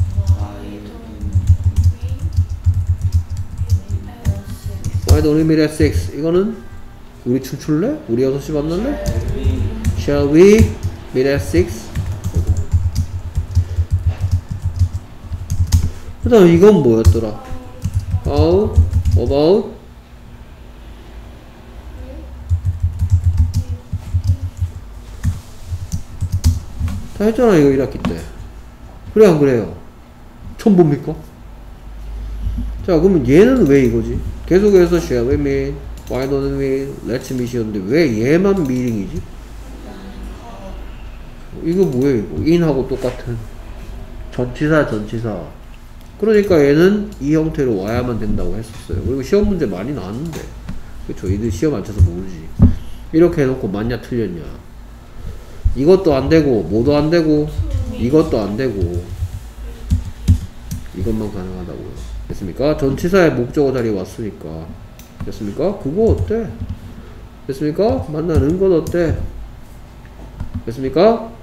Why don't we meet at 6? 이거는 우리 춤출래? 우리 6시 만날래? Shall we meet at 6? 그 다음 이건 뭐였더라? How about 다 했잖아 이거 1학기 때. 그래 안 그래요? 처음 봅니까? 자 그러면 얘는 왜 이거지? 계속해서 shall we meet, why don't we, let's meet이었는데 왜 얘만 meeting이지? 이거 뭐예요 이거? in하고 똑같은 전치사 전치사. 그러니까 얘는 이 형태로 와야만 된다고 했었어요. 그리고 시험 문제 많이 나왔는데 그쵸? 이들 시험 안 쳐서 모르지. 이렇게 해놓고 맞냐 틀렸냐, 이것도 안 되고 뭐도 안 되고 이것도 안 되고 이것만 가능하다고요. 됐습니까? 전치사의 목적어 자리에 왔으니까. 됐습니까? 그거 어때? 됐습니까? 만나는 건 어때? 됐습니까?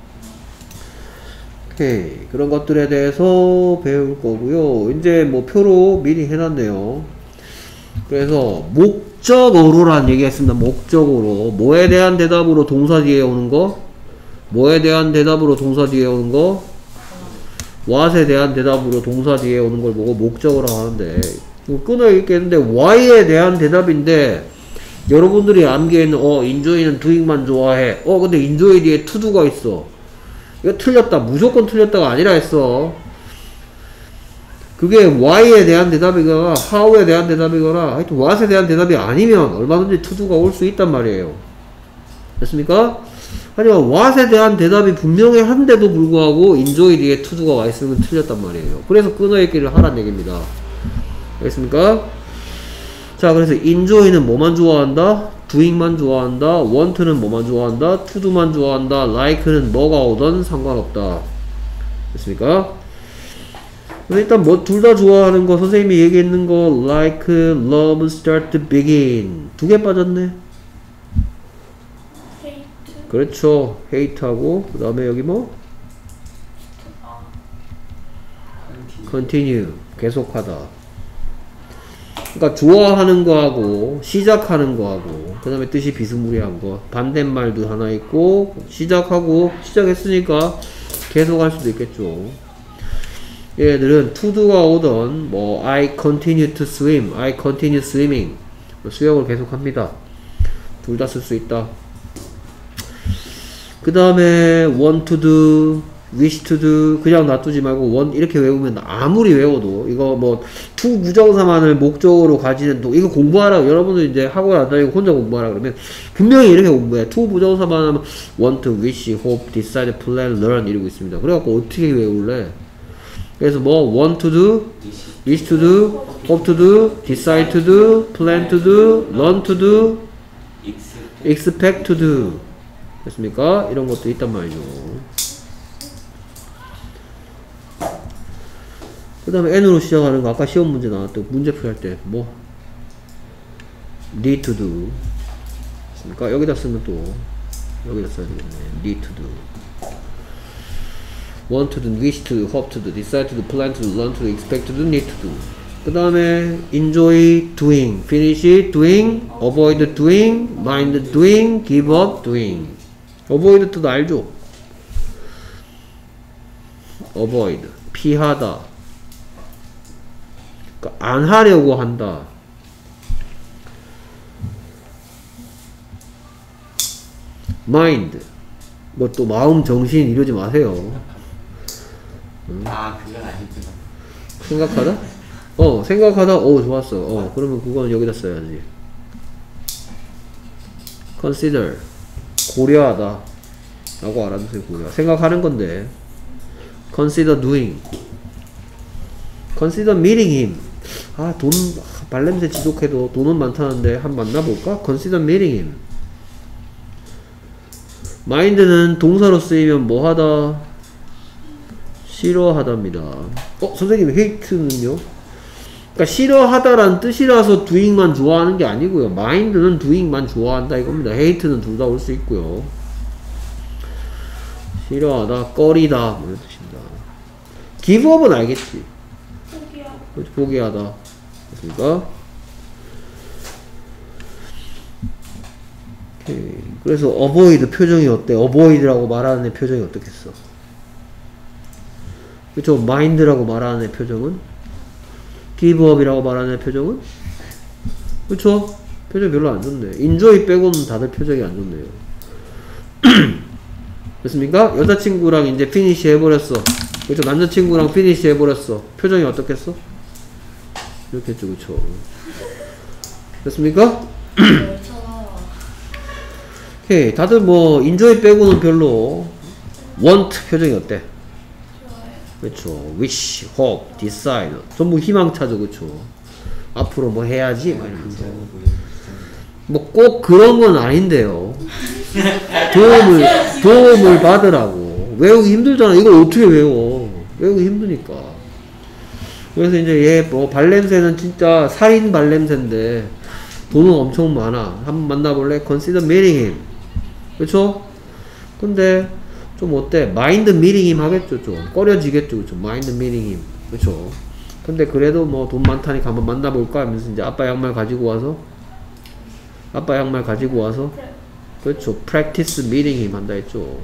오케이. 그런 것들에 대해서 배울 거고요. 이제 뭐 표로 미리 해놨네요. 그래서 목적어로란 얘기 했습니다. 목적어로. 뭐에 대한 대답으로 동사 뒤에 오는 거? 뭐에 대한 대답으로 동사 뒤에 오는 거? what에 대한 대답으로 동사 뒤에 오는 걸 보고 목적어라고 하는데, 끊어 읽겠는데 why에 대한 대답인데 여러분들이 암기에는 enjoy는 doing만 좋아해. 근데 enjoy 뒤에 to do가 있어. 이거 틀렸다. 무조건 틀렸다가 아니라 했어. 그게 why에 대한 대답이거나 how에 대한 대답이거나 하여튼 what에 대한 대답이 아니면 얼마든지 to do가 올 수 있단 말이에요. 됐습니까? 하지만 what에 대한 대답이 분명히 한데도 불구하고 enjoy 뒤에 to do가 와 있으면 틀렸단 말이에요. 그래서 끊어읽기를 하란 얘기입니다. 알겠습니까? 자, 그래서 enjoy는 뭐만 좋아한다? doing만 좋아한다. want는 뭐만 좋아한다? to do만 좋아한다. like는 뭐가 오든 상관없다. 됐습니까? 일단 뭐 둘 다 좋아하는 거 선생님이 얘기했는 거 like, love, start, begin 두 개 빠졌네. hate. 그렇죠. hate하고 그 다음에 여기 뭐? continue 계속하다. 그러니까 좋아하는 거하고 시작하는 거하고 그 다음에 뜻이 비스무리한 거 반대말도 하나 있고 시작하고 시작했으니까 계속할 수도 있겠죠. 얘들은 to do가 오던 뭐 I continue to swim, I continue swimming 수영을 계속합니다. 둘 다 쓸 수 있다. 그 다음에 want to do, wish to do 그냥 놔두지 말고 want 이렇게 외우면 아무리 외워도 이거 뭐 to 부정사만을 목적으로 가지는 이거 공부하라. 여러분들 이제 학원 안 다니고 혼자 공부하라 그러면 분명히 이렇게 공부해. to 부정사만 하면 want, wish, hope, decide, plan, learn 이러고 있습니다. 그래갖고 어떻게 외울래? 그래서 뭐 want to do, wish to do, hope to do, decide to do, plan to do, learn to do, expect to do 됐습니까? 이런 것도 있단 말이죠. 그 다음에 N으로 시작하는 거 아까 시험 문제 나왔던 문제풀이 할 때 뭐 need to do 됐습니까? 여기다 쓰면 또 여기다 써야 되겠네. need to do want to do, wish to do, hope to do, decide to do, plan to do, learn to do, expect to do, need to do. 그 다음에 enjoy doing, finish doing, avoid doing, mind doing, give up doing. avoid 뜻 알죠? avoid 피하다. 그러니까 안 하려고 한다. mind 뭐 또 마음 정신 이러지 마세요. 그건 아니구나. 생각하다? 생각하다. 좋았어. 그러면 그건 여기다 써야지. consider 고려하다 라고 알아두세요. 고려. 생각하는 건데 consider doing consider meeting him. 돈 발냄새 지독해도 돈은 많다는데 한번 만나볼까? consider meeting him. mind는 동사로 쓰이면 뭐 하다? 싫어하답니다. 선생님 hate는요? 그러니까 싫어하다라는 뜻이라서 doing만 좋아하는 게 아니고요. mind는 doing만 좋아한다 이겁니다. hate는 둘 다 올 수 있고요. 싫어하다, 꺼리다 뭐 이런 뜻입니다. give up은 알겠지? 포기하다. 됐습니까? 오케이. 그래서 avoid 표정이 어때? avoid라고 말하는 애 표정이 어떻겠어? 그쵸? mind라고 말하는 애 표정은? give up이라고 말하는 애 표정은? 그쵸? 표정 별로 안 좋네. enjoy 빼고는 다들 표정이 안 좋네요. 됐습니까? 여자친구랑 이제 피니시 해버렸어. 그렇죠? 남자친구랑 피니시 해버렸어. 표정이 어떻겠어? 이렇게 했죠, 그쵸? 됐습니까? 열차가 오케이. 다들 뭐, 인조이 빼고는 별로, want 표정이 어때? 좋아요. 그렇죠. wish, hope, decide. 전부 희망차죠, 그쵸? 앞으로 뭐 해야지? 막 이러면서. 뭐 꼭 그런 건 아닌데요. 도움을 받으라고. 외우기 힘들잖아. 이걸 어떻게 외워? 외우기 힘드니까. 그래서 이제 얘 뭐 발냄새는 진짜 살인 발냄새인데 돈은 엄청 많아. 한번 만나볼래? Consider meeting him. 그쵸? 근데 좀 어때? Mind meeting him 하겠죠, 좀. 꺼려지겠죠, 그쵸? Mind meeting him. 그쵸? 근데 그래도 뭐 돈 많다니까 한번 만나볼까 하면서 이제 아빠 양말 가지고 와서 그렇죠. practice meeting him 한다 했죠.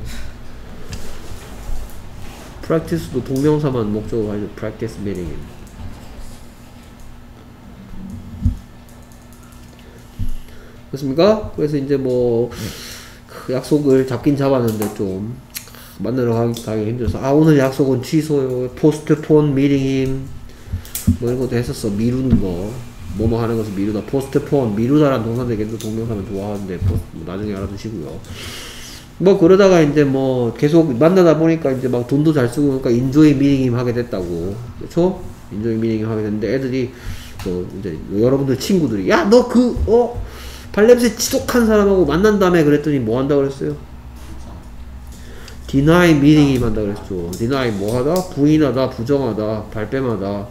practice도 동명사만 목적으로 하죠. practice meeting him. 그렇습니까? 그래서 이제 뭐 약속을 잡긴 잡았는데 좀 만나러 가기 힘들어서 오늘 약속은 취소요. postpone meeting him 뭐 이런 것도 했었어. 미루는 거. 뭐뭐 하는 것을 미루다. postpone 미루다라는 동사인데 걔도 동명사면 좋아하는데 뭐 나중에 알아두시고요. 뭐 그러다가 이제 뭐 계속 만나다 보니까 이제 막 돈도 잘 쓰고 그러니까 enjoy meeting him 하게 됐다고. 그렇죠? enjoy meeting him 하게 됐는데 애들이 이제 여러분들 친구들이 야 너 발냄새 지독한 사람하고 만난 다음에 그랬더니 뭐 한다 그랬어요? deny meeting him 한다 그랬죠. deny 뭐 하다? 부인하다, 부정하다, 발뺌하다.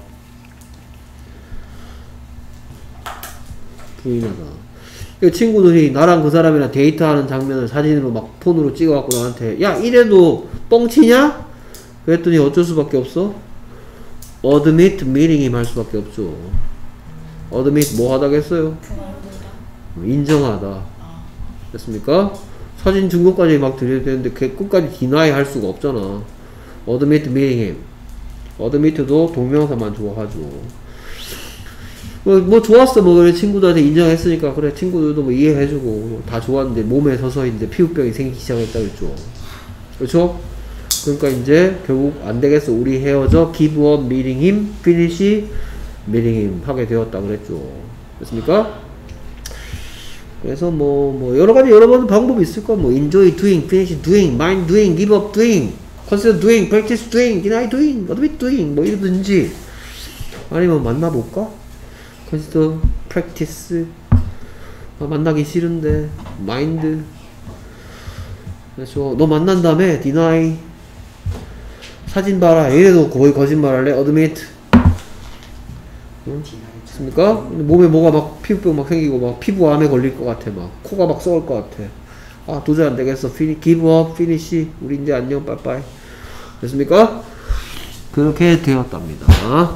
부인하다. 친구들이 나랑 그 사람이랑 데이트하는 장면을 사진으로 막 폰으로 찍어갖고 나한테 야 이래도 뻥치냐? 그랬더니 어쩔 수밖에 없어? admit meeting him 할 수밖에 없죠. admit 뭐 하다겠어요? 인정하다. 됐습니까? 사진 증거까지 막 드려야 되는데 끝까지 deny 할 수가 없잖아. admit meeting him. admit도 동명사만 좋아하죠. 뭐 좋았어. 뭐 그래 친구들한테 인정했으니까 그래 친구들도 뭐 이해해주고 다 좋았는데 몸에 서서 이제 피부병이 생기기 시작했다 그랬죠. 그렇죠? 그러니까 이제 결국 안 되겠어. 우리 헤어져. give up meeting him, finish meeting him 하게 되었다 그랬죠. 됐습니까? 그래서 뭐 여러 번 방법이 있을 거야. 뭐 enjoy doing, finish doing, mind doing, give up doing, consider doing, practice doing, deny doing, admit doing 뭐 이러든지 아니면 만나볼까? consider, practice 만나기 싫은데 mind 그래서 너 만난 다음에 deny 사진 봐라 이래도 거의 거짓말할래? admit 응? 있습니까? 몸에 뭐가 막 피부병 막 생기고 막 피부암에 걸릴 것 같아 막 코가 막 썩을 것 같아 도저히 안 되겠어 give up, finish 우리 이제 안녕 빠빠이 됐습니까? 그렇게 되었답니다.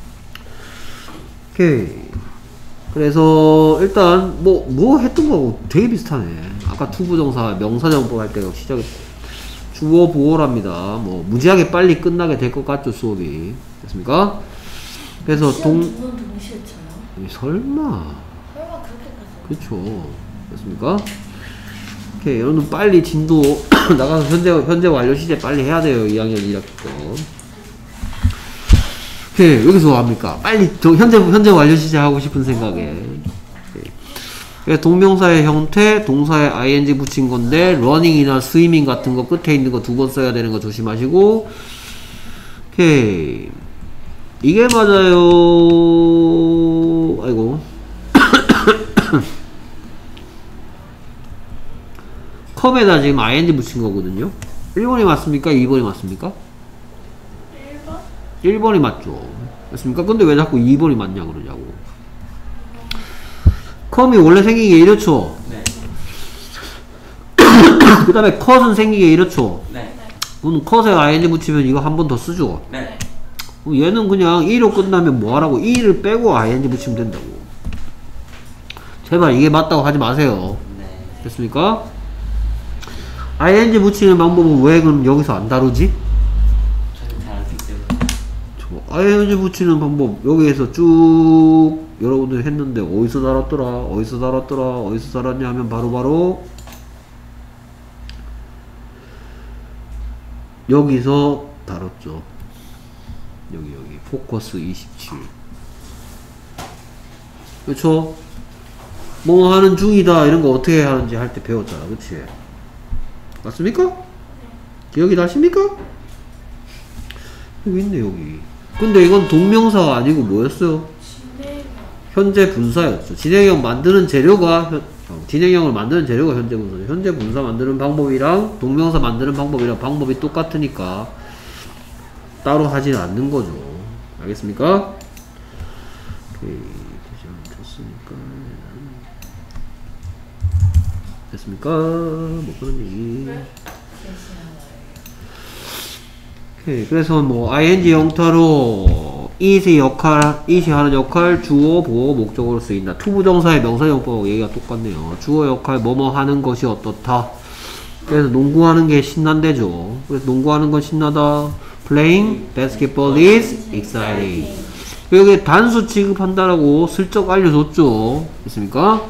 오케이. 그래서 일단 뭐 했던 거하고 되게 비슷하네. 아까 투부정사 명사정법 할 때가 시작했 주어 보어랍니다. 뭐 무지하게 빨리 끝나게 될 것 같죠 수업이. 됐습니까? 그래서 두분 동시에 쳐요? 설마 그렇게까지 그쵸. 됐습니까? 오케이. 여러분 빨리 진도 나가서 현재 완료 시제 빨리 해야 돼요. 2학년 1학기 거. 오케이. 여기서 합니까? 빨리 현재 완료 시제 하고 싶은 생각에. 동명사의 형태, 동사에 ing 붙인 건데 running이나 swimming 같은 거 끝에 있는 거 두 번 써야 되는 거 조심하시고. 오케이. 이게 맞아요. 아이고. 컴에다 지금 ing 붙인 거거든요. 1번이 맞습니까? 2번이 맞습니까? 1번? 1번이 맞죠. 맞습니까? 근데 왜 자꾸 2번이 맞냐 그러냐고. 컴이 원래 생긴 게 이렇죠. 네. 그 다음에 컷은 생긴 게 이렇죠. 네. 그럼 컷에 ing 붙이면 이거 한 번 더 쓰죠. 네. 얘는 그냥 2로 끝나면 뭐 하라고 2를 빼고 ing 붙이면 된다고. 제발 이게 맞다고 하지 마세요. 네. 됐습니까? ing 붙이는 방법은 왜 그럼 여기서 안 다루지? 저는 잘 알기 때문에. ing 붙이는 방법 여기에서 쭉 여러분들 했는데 어디서 달았냐 하면 바로 여기서 다뤘죠. 여기 포커스 27. 그쵸? 뭐 하는 중이다 이런 거 어떻게 하는지 할 때 배웠잖아. 그치? 맞습니까? 기억이 나십니까? 여기 있네 여기. 근데 이건 동명사가 아니고 뭐였어요? 진행. 현재 분사였죠. 진행형 만드는 재료가 진행형을 만드는 재료가 현재 분사죠. 현재 분사 만드는 방법이랑 동명사 만드는 방법이랑 방법이 똑같으니까 따로 하지는 않는 거죠. 알겠습니까? 오케이. 됐으니까 됐습니까? 뭐 그런 얘기. 오케이. 그래서 뭐 ing 형태로 it이 하는 역할 주어, 보어, 목적으로 쓰인다. 투부정사의 명사용법하고 얘기가 똑같네요. 주어 역할 뭐뭐 하는 것이 어떻다. 그래서 농구하는 게 신난대죠. 그래서 농구하는 건 신나다. Playing basketball is exciting. 여기 단수 취급한다라고 슬쩍 알려줬죠. 됐습니까?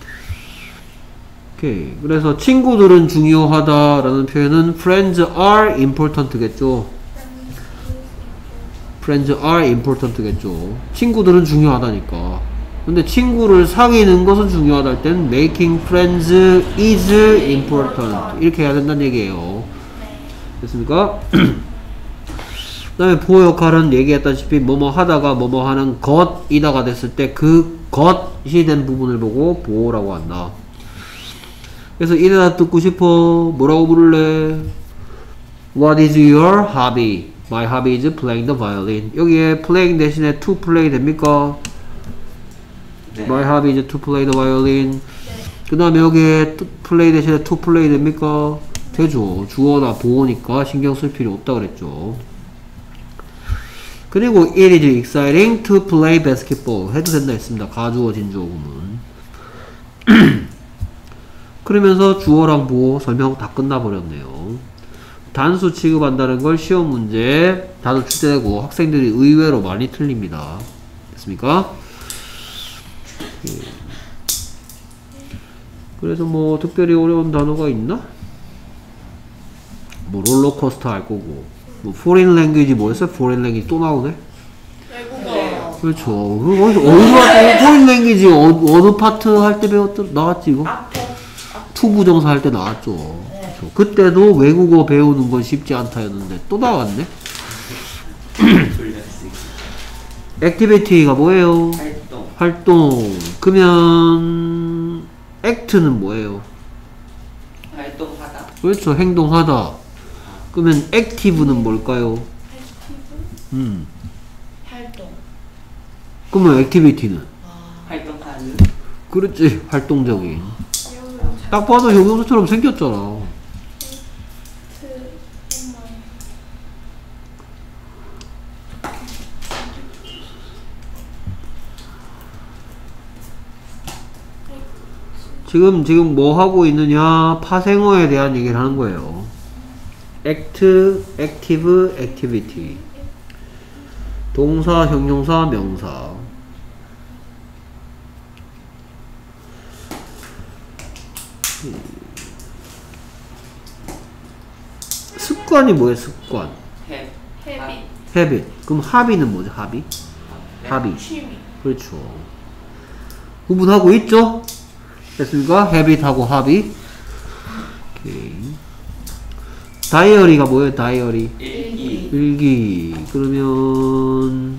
오케이. 그래서 친구들은 중요하다라는 표현은 friends are important겠죠. friends are important겠죠. 친구들은 중요하다니까. 근데 친구를 사귀는 것은 중요하다 할 때는 making friends is important 이렇게 해야 된다는 얘기예요. 됐습니까? 그 다음에 보호 역할은 얘기했다시피 뭐뭐 하다가 뭐뭐 하는 것이다가 됐을 때 그 것이 된 부분을 보고 보호라고 한다. 그래서 이래다 듣고 싶어. 뭐라고 부를래? What is your hobby? My hobby is playing the violin. 여기에 playing 대신에 to play 됩니까? 네. My hobby is to play the violin. 그 다음에 여기에 play 대신에 to play 됩니까? 되죠. 주어나 보호니까 신경 쓸 필요 없다 그랬죠. 그리고 it is exciting to play basketball 해도 된다 했습니다. 가주어 진주어 구문. 그러면서 주어랑 보호 설명 다 끝나버렸네요. 단수 취급한다는 걸 시험 문제 다들 출제되고 학생들이 의외로 많이 틀립니다. 됐습니까? 그래서 뭐 특별히 어려운 단어가 있나? 뭐 롤러코스터 할 거고 뭐 foreign language 뭐였어요? foreign language 또 나오네? 외국어. 그렇죠. 어디서 foreign language 어느 파트 할 때 나왔지 이거? 투부정사 할 때 나왔죠. 그렇죠. 그때도 외국어 배우는 건 쉽지 않다였는데 또 나왔네? 액티비티가 뭐예요? 활동. 그러면 act는 뭐예요? 활동하다. 그렇죠. 행동하다. 그러면 active는 뭘까요? 액티브. 활동. 그러면 activity는? 활동하는. 그렇지. 활동적인. 영어로 잘. 딱 봐도 형용사처럼 생겼잖아. 지금 뭐 하고 있느냐? 파생어에 대한 얘기를 하는 거예요. act, active, activity. 동사, 형용사, 명사. 습관이 뭐예요? 습관. 헤비. habit. 그럼 hobby는 뭐죠? hobby? hobby. 취미. 그렇죠. 구분하고 있죠? 됐습니까? habit하고 hobby. 오케이. 다이어리가 뭐예요? 다이어리. 일기. 그러면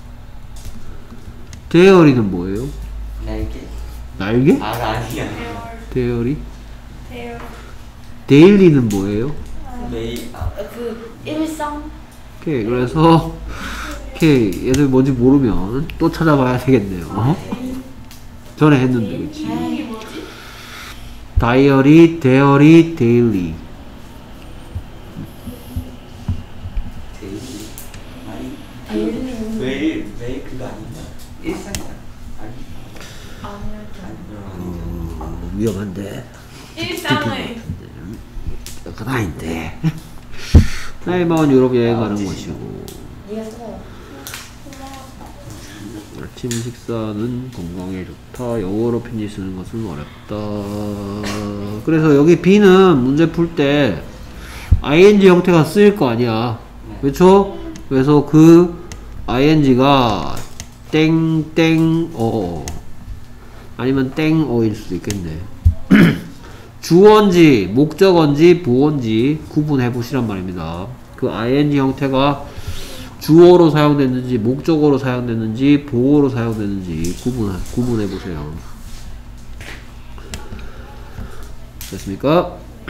데어리는 뭐예요? 날개. 날개? 아니야. 데어리. 데어. 데일리는 뭐예요? 매일. 그 일상. 오케이. 그래서 오케이. 얘들 뭔지 모르면 또 찾아봐야 되겠네요. 전에 했는데 그치? 이게 뭐지? 다이어리, 데어리, 데일리. 매일 그거 아닌가? 일상이야. 위험한데. 일상의. 그건 아닌데. 나이마은 유럽 여행 가는 것이고. 네가 써요. 아침 식사는 건강에 좋다. 영어로 편지 쓰는 것은 어렵다. 그래서 여기 B는 문제 풀 때 ing 형태가 쓰일 거 아니야. 네. 그렇죠? 그래서 그 ing가 땡땡어 아니면 땡어일 수도 있겠네. 주어인지 목적어인지 보어인지 구분해 보시란 말입니다. 그 ing 형태가 주어로 사용됐는지 목적어로 사용됐는지 보어로 사용됐는지 구분해 보세요. 됐습니까?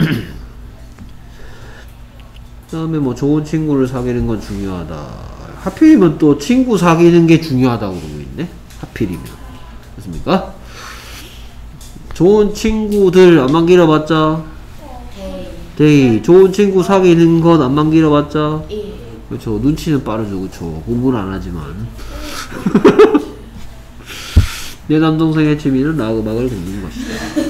그 다음에 뭐 좋은 친구를 사귀는 건 중요하다. 하필이면 또 친구 사귀는 게 중요하다고 그러고 있네. 하필이면. 됐습니까? 좋은 친구들 안만 길어봤자 데이. 좋은 친구 사귀는 건 안만 길어봤자 그렇죠. 눈치는 빠르죠. 그렇죠. 공부는 안 하지만 내 남동생의 취미는 락음악을 듣는 것이다.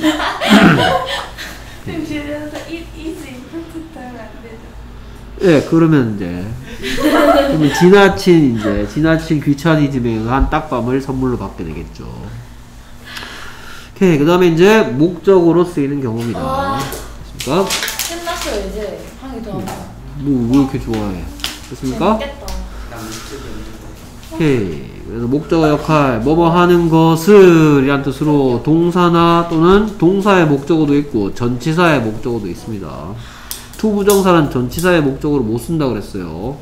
집에서 easy perfect 하면 안 되죠. 예, 그러면 이제 그러면 지나친 귀차니즘에 의한 딱밤을 선물로 받게 되겠죠. 오케이, 그 다음에 이제 목적으로 쓰이는 경우입니다. 됐습니까? 끝났어요 이제. 한 개 더 하면. 뭐 왜 이렇게 좋아해? 됐습니까? 재밌겠다. 난 목적이 없는데. 오케이. 그래서 목적어 역할, 뭐뭐 하는 것을 이란 뜻으로 동사나 또는 동사의 목적어도 있고 전치사의 목적어도 있습니다. 투부정사는 전치사의 목적어로 못 쓴다 그랬어요.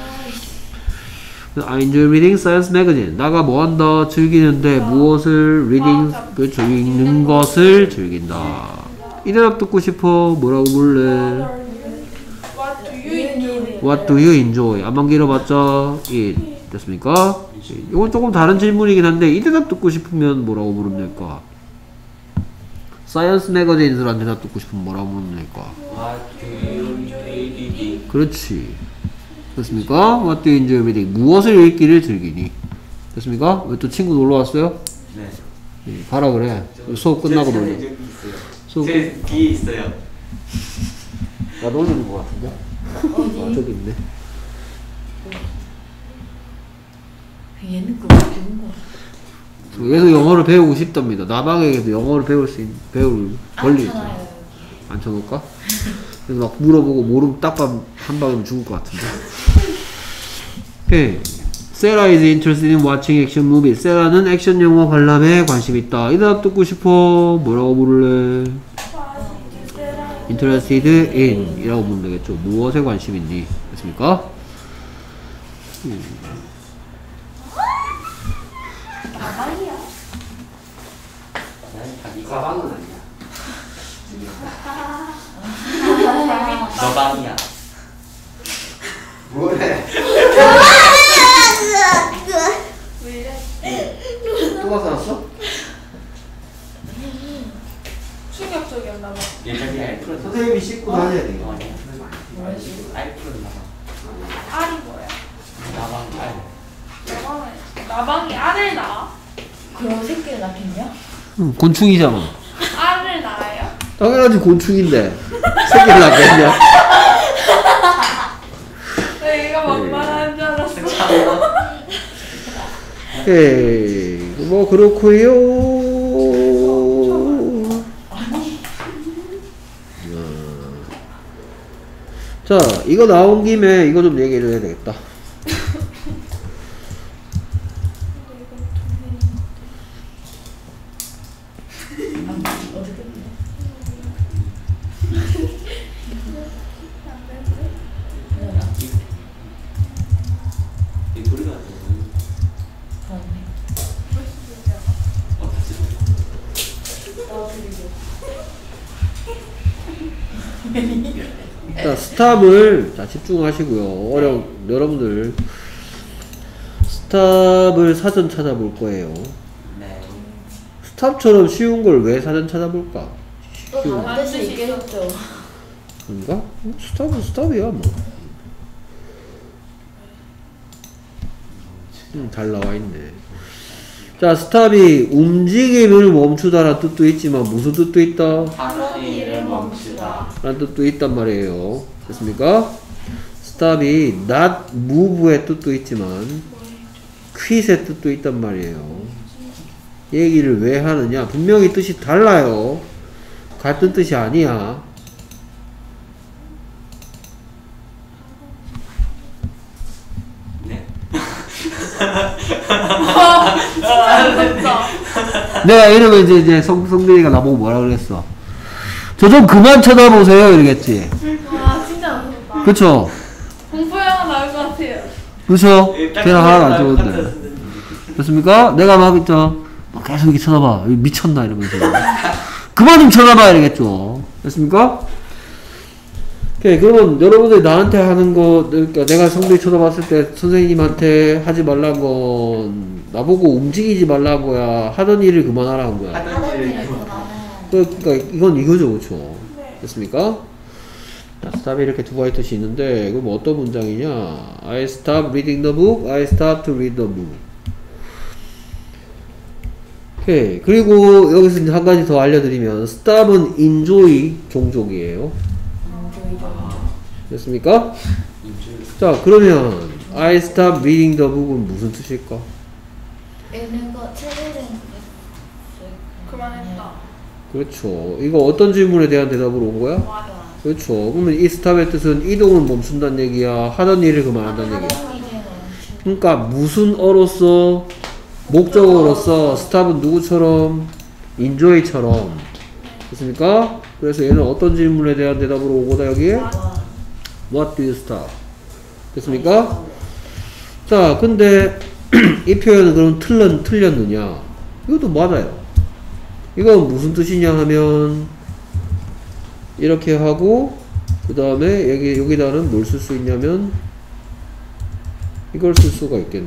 I enjoy reading science magazine. 나가 뭐 한다? 즐기는데 무엇을 reading, 그렇죠. 읽는 것을 즐긴다. 이 대답 듣고 싶어. 뭐라고 물래? What do you enjoy? What do you enjoy? 안만 길어봤자 it. 됐습니까? 이건 조금 다른 질문이긴 한데 이 대답 듣고 싶으면 뭐라고 물으면 될까? 사이언스 매거진이라는 대답 듣고 싶으면 뭐라고 물으면 될까? What do you enjoy reading? 그렇지. 됐습니까? What do you enjoy reading? 무엇을 읽기를 즐기니? 됐습니까? 왜 또 친구 놀러 왔어요? 네. 예, 가라 그래. 수업 끝나고 놀자. 수업 제 뒤에 있어요. 나 놀리는 거 같은데? 아, 저기 있네. 얘는 그거 배운 거. 계속 영어를 배우고 싶답니다. 나방에게도 영어를 배울 권리 있죠. 앉혀놔요 여기. 앉혀놓을까? 그래서 막 물어보고 모르면 딱밤 한 방이면 죽을 것 같은데. 오케이. Sarah is interested in watching action movies. 세라는 액션 영화 관람에 관심 있다. 이 대답 듣고 싶어. 뭐라고 부를래? interested in 이라고 부르면 되겠죠. 무엇에 관심 있니? 됐습니까? 가방이야. 이 가방은 아니야. 너 방이야. 뭐래? 또 가서 왔어? 충격적이었나 봐. 예전에 알프로 선생님이 씻고 다녀야 돼. 알프로 나방. 알이 뭐야? 나방 알. 나방이 알을 낳아? 그럼 새끼를 낳겠냐? 곤충이잖아. 알을 낳아요? 당연하지 곤충인데 새끼를 낳겠냐? 내가 만만한 줄 알았어. 에이 뭐 그렇고요. 자 이거 나온 김에 이거 좀 얘기를 해야 되겠다. 이 소리가 안 자 스탑을 자 집중하시고요. 여러분들 스탑을 사전 찾아볼 거예요. 네. 스탑처럼 쉬운 걸 왜 사전 찾아볼까? 또 다른 뜻이 있겠죠. 그런가? 스탑은 스탑이야 뭐. 잘 나와있네. 자 스탑이 움직임을 멈추다라는 뜻도 있지만 무슨 뜻도 있다? 하는 일을 멈추다. 라는 뜻도 있단 말이에요. 됐습니까? 스탑이 not move의 뜻도 있지만 quit의 뜻도 있단 말이에요. 얘기를 왜 하느냐? 분명히 뜻이 달라요. 같은 뜻이 아니야. 진짜. 내가 이러면 이제 성빈이가 나보고 뭐라 그랬어? 저 좀 그만 쳐다보세요 이러겠지. 와 진짜 무섭다. 그쵸? 공포 영화 나올 것 같아요. 그쵸? 걔랑 하나도 안 좋은데. 됐습니까? 내가 막 있죠. 계속 이렇게 쳐다봐. 미쳤나 이러면서. 그만 좀 쳐다봐 이러겠죠. 됐습니까? 오케이. 그러면 여러분들이 나한테 하는 거, 그러니까 내가 성빈이 쳐다봤을 때 선생님한테 하지 말란 건 나보고 움직이지 말란 거야. 하던 일을 그만하라 한 거야. 하던 일을 그만해. 그러니까 이건 이거죠, 그렇죠? 네. 됐습니까? 자, 스탑이 이렇게 두 가지 뜻이 있는데 그럼 어떤 문장이냐? I stop reading the book. I stop to read the book. 오케이. 그리고 여기서 이제 한 가지 더 알려드리면 stop은 enjoy 종족이에요. 됐습니까? 자, 그러면 I stop reading the book은 무슨 뜻일까? 읽는 거 책을 그만했다. 그렇죠. 이거 어떤 질문에 대한 대답으로 온 거야? 맞아. 그렇죠. 그러면 이 스탑의 뜻은 이동을 멈춘다는 얘기야. 하던 일을 그만한다는 얘기야. 그러니까 무슨 어로서 목적어로서 스탑은 누구처럼? enjoy처럼. 됐습니까? 그래서 얘는 어떤 질문에 대한 대답으로 온 거다 여기에? What do you stop? 됐습니까? 자, 근데 이 표현은 그럼 틀렸느냐? 이것도 맞아요. 이건 무슨 뜻이냐 하면 이렇게 하고 그 다음에 여기다는 뭘 쓸 수 있냐면 이걸 쓸 수가 있겠네.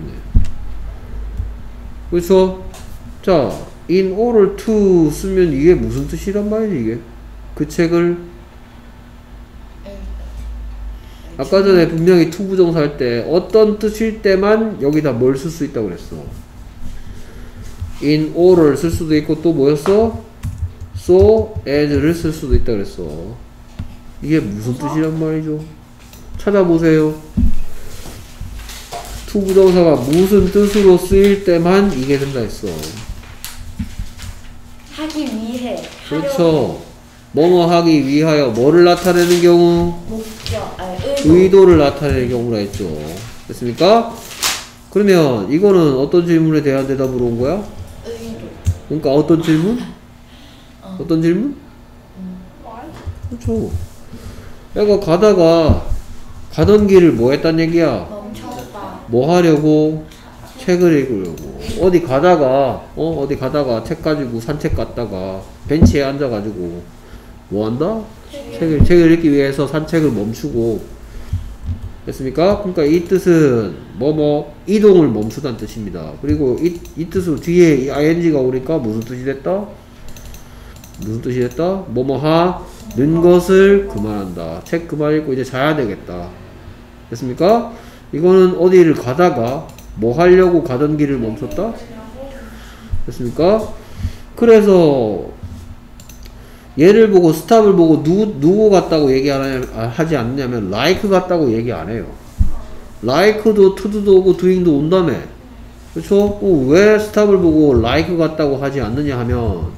그렇죠? 자, in order to 쓰면 이게 무슨 뜻이란 말이지 이게? 그 책을 아까 전에 분명히 to 부정사 할 때 어떤 뜻일 때만 여기다 뭘 쓸 수 있다고 그랬어. in order 쓸 수도 있고 또 뭐였어? so as를 쓸 수도 있다 그랬어. 이게 무슨 뜻이란 말이죠? 찾아보세요. to 부정사가 무슨 뜻으로 쓰일 때만 이게 된다 했어. 하기 위해. 그렇죠. 뭐뭐 하기 위하여 뭐를 나타내는 경우? 목적, 의도를 나타내는 경우라 했죠. 됐습니까? 그러면 이거는 어떤 질문에 대한 대답으로 온 거야? 의도. 그러니까 어떤 질문? 어떤 질문? Why? 그렇죠. 애가 가던 길을 뭐 했단 얘기야? 멈췄다. 뭐 하려고? 책을 읽으려고. 어디 가다가 책 가지고 산책 갔다가 벤치에 앉아가지고 뭐 한다? 책을 읽기 위해서 산책을 멈추고. 됐습니까? 그러니까 이 뜻은 이동을 멈추다는 뜻입니다. 그리고 이 뜻으로 뒤에 ing가 오니까 무슨 뜻이 됐다? 무슨 뜻이 됐다? 하는 것을 그만한다. 책 그만 읽고 이제 자야 되겠다. 됐습니까? 이거는 어디를 가다가 뭐 하려고 가던 길을 멈췄다? 됐습니까? 그래서 얘를 보고 스탑을 보고 누구 같다고 하지 않느냐면 like 같다고 얘기 안 해요. like도 to도 오고 doing도 온다며. 그렇죠? 왜 스탑을 보고 like 같다고 하지 않느냐 하면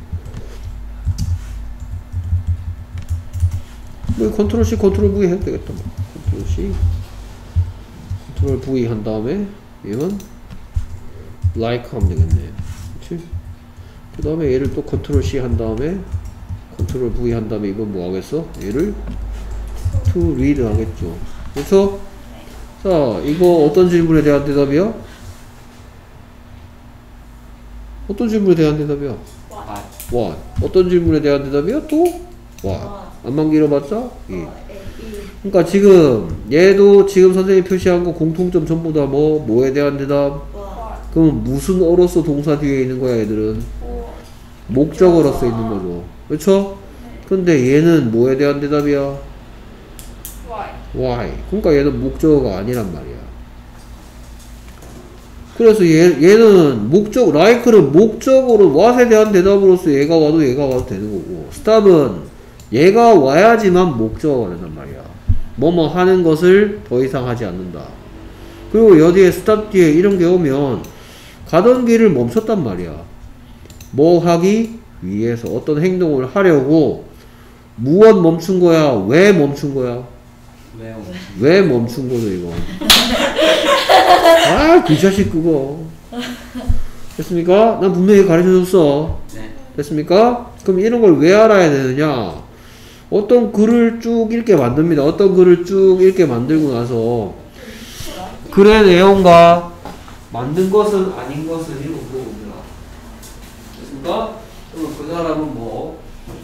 뭐 컨트롤 C 컨트롤 V 해도 되겠다. 컨트롤 C 컨트롤 V 한 다음에 얘는 like 하면 되겠네. 그렇지? 그 다음에 얘를 또 컨트롤 C 한 다음에 컨트롤 V 한 다음에 이건 뭐 하겠어? 얘를 to read 하겠죠. 그렇죠? 자, 이거 어떤 질문에 대한 대답이야? 어떤 질문에 대한 대답이야? what. 어떤 질문에 대한 대답이야? 또 what. 안만 길어봤자? 그러니까 지금 얘도 지금 선생님이 표시한 거 공통점 전부 다 뭐에 대한 대답? 그럼 무슨 어로서 동사 뒤에 있는 거야 얘들은? 목적어로서 있는 거죠. 그렇죠? 근데 얘는 뭐에 대한 대답이야? why. 그러니까 얘는 목적어가 아니란 말이야. 그래서 얘는 like는 목적어로 what에 대한 대답으로서 얘가 와도 되는 거고, stop은 얘가 와야지만 목적어가 된단 말이야. 뭐뭐 하는 것을 더 이상 하지 않는다. 그리고 여기에 stop 뒤에 이런 게 오면 가던 길을 멈췄단 말이야. 뭐 하기 위해서 어떤 행동을 하려고. 무엇 멈춘 거야? 왜 멈춘 거야? 왜 멈춘 거죠 이거? 아, 그 자식 그거. 됐습니까? 난 분명히 가르쳐줬어. 네. 됐습니까? 그럼 이런 걸 왜 알아야 되느냐? 어떤 글을 쭉 읽게 만듭니다. 어떤 글을 쭉 읽게 만들고 나서 글의 내용과 만든 것은 아닌 것은 이런 거 물어봅니다. 됐습니까? 그럼 그 사람은 뭐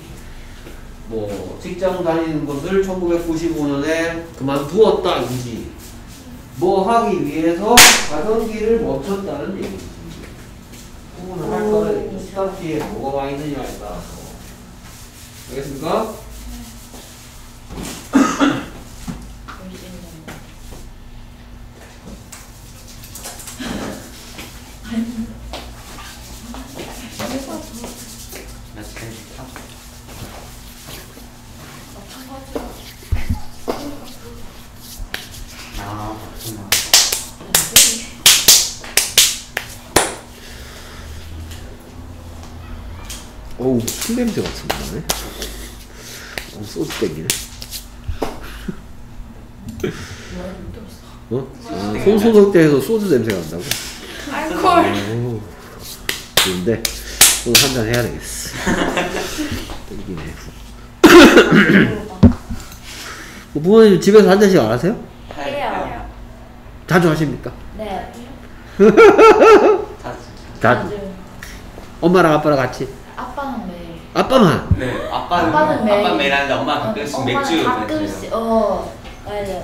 직장 다니는 것을 1995년에 그만두었다 인지 뭐 하기 위해서 가던 길을 멈췄다는 얘기지. 부분을 할 거는 스타트에 뭐가 와 있느냐에 따라서. 알겠습니까? 나 재밌다. 아, 맞구나. 어우, 술 냄새 같은 거 나네. 소주 땡기네. 어? 아, 손소독제해서 소주 냄새가 난다고? 알콜. 오, 좋은데 오늘 한잔 해야 되겠어. 땡기네. 뭐 부모님 집에서 한 잔씩 안 하세요? 해요. 자주 하십니까? 네. 자주. 자주. 엄마랑 아빠랑 같이? 아빠는 매일. 아빠만? 네. 아빠는 매일. 아빠 매일 하는데 엄마 가끔씩 엄마는 맥주 가끔씩. 맞아요.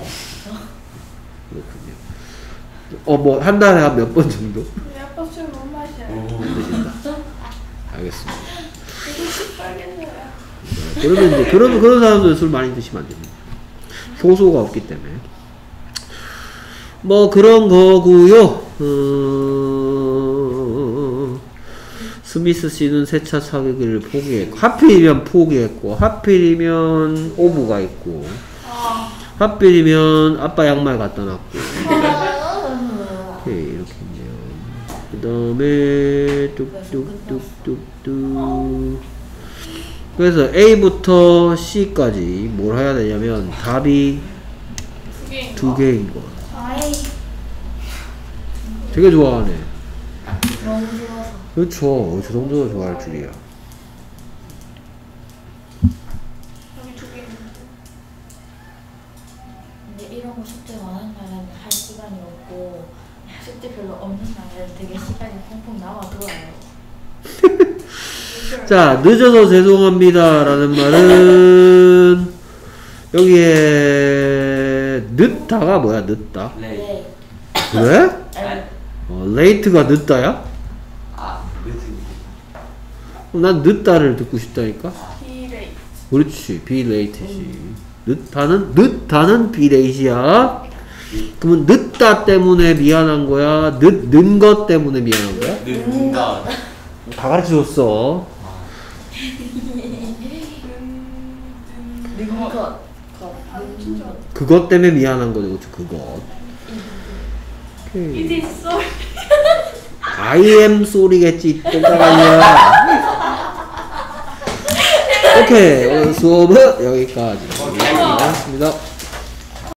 그렇군요. 뭐 한 달에 한 몇 번 정도? 우리 아빠 술 못 마셔요. 오. 드신다. 알겠습니다. 되게 시뻘겠네요. 그러면 이제 그런 사람들은 술 많이 드시면 안 됩니다. 효소가 없기 때문에. 뭐 그런 거고요. 스미스 씨는 세차 사격을 포기했고, 하필이면 포기했고, 하필이면 오브가 있고, 하필이면 아빠 양말 갖다 놨고. 오케이, 이렇게 있네요. 그 다음에 뚝뚝뚝뚝뚝. 그래서 A부터 C까지 뭘 해야 되냐면 답이 두 개인 거. 아이. 되게 좋아하네. 너무 좋아서. 그렇죠. 저 정도는 좋아할 줄이야. 여기 두 개. 근데 이런 거 숙제 많은 날에는 할 시간이 없고 숙제 별로 없는 날에는 되게 시간이 펑펑 남아돌아요. 자, 늦어서 죄송합니다 라는 말은 여기에 늦다가 뭐야? 늦다. 네. 그래? 네. 레이트가 늦다야? 아, 늦은. 난 늦다를 듣고 싶다니까. 비레이. 그렇지, be late지. 늦다는 be late야. 그러면 늦다 때문에 미안한 거야? 늦는 것 때문에 미안한 거야? 늦는다. 다 가르쳐줬어. 그것 때문에 미안한 거죠, 그렇죠? 그것. It is so. I am sorry겠지, 똥가가니야. 오케이, 오늘 수업은 여기까지. 고맙습니다.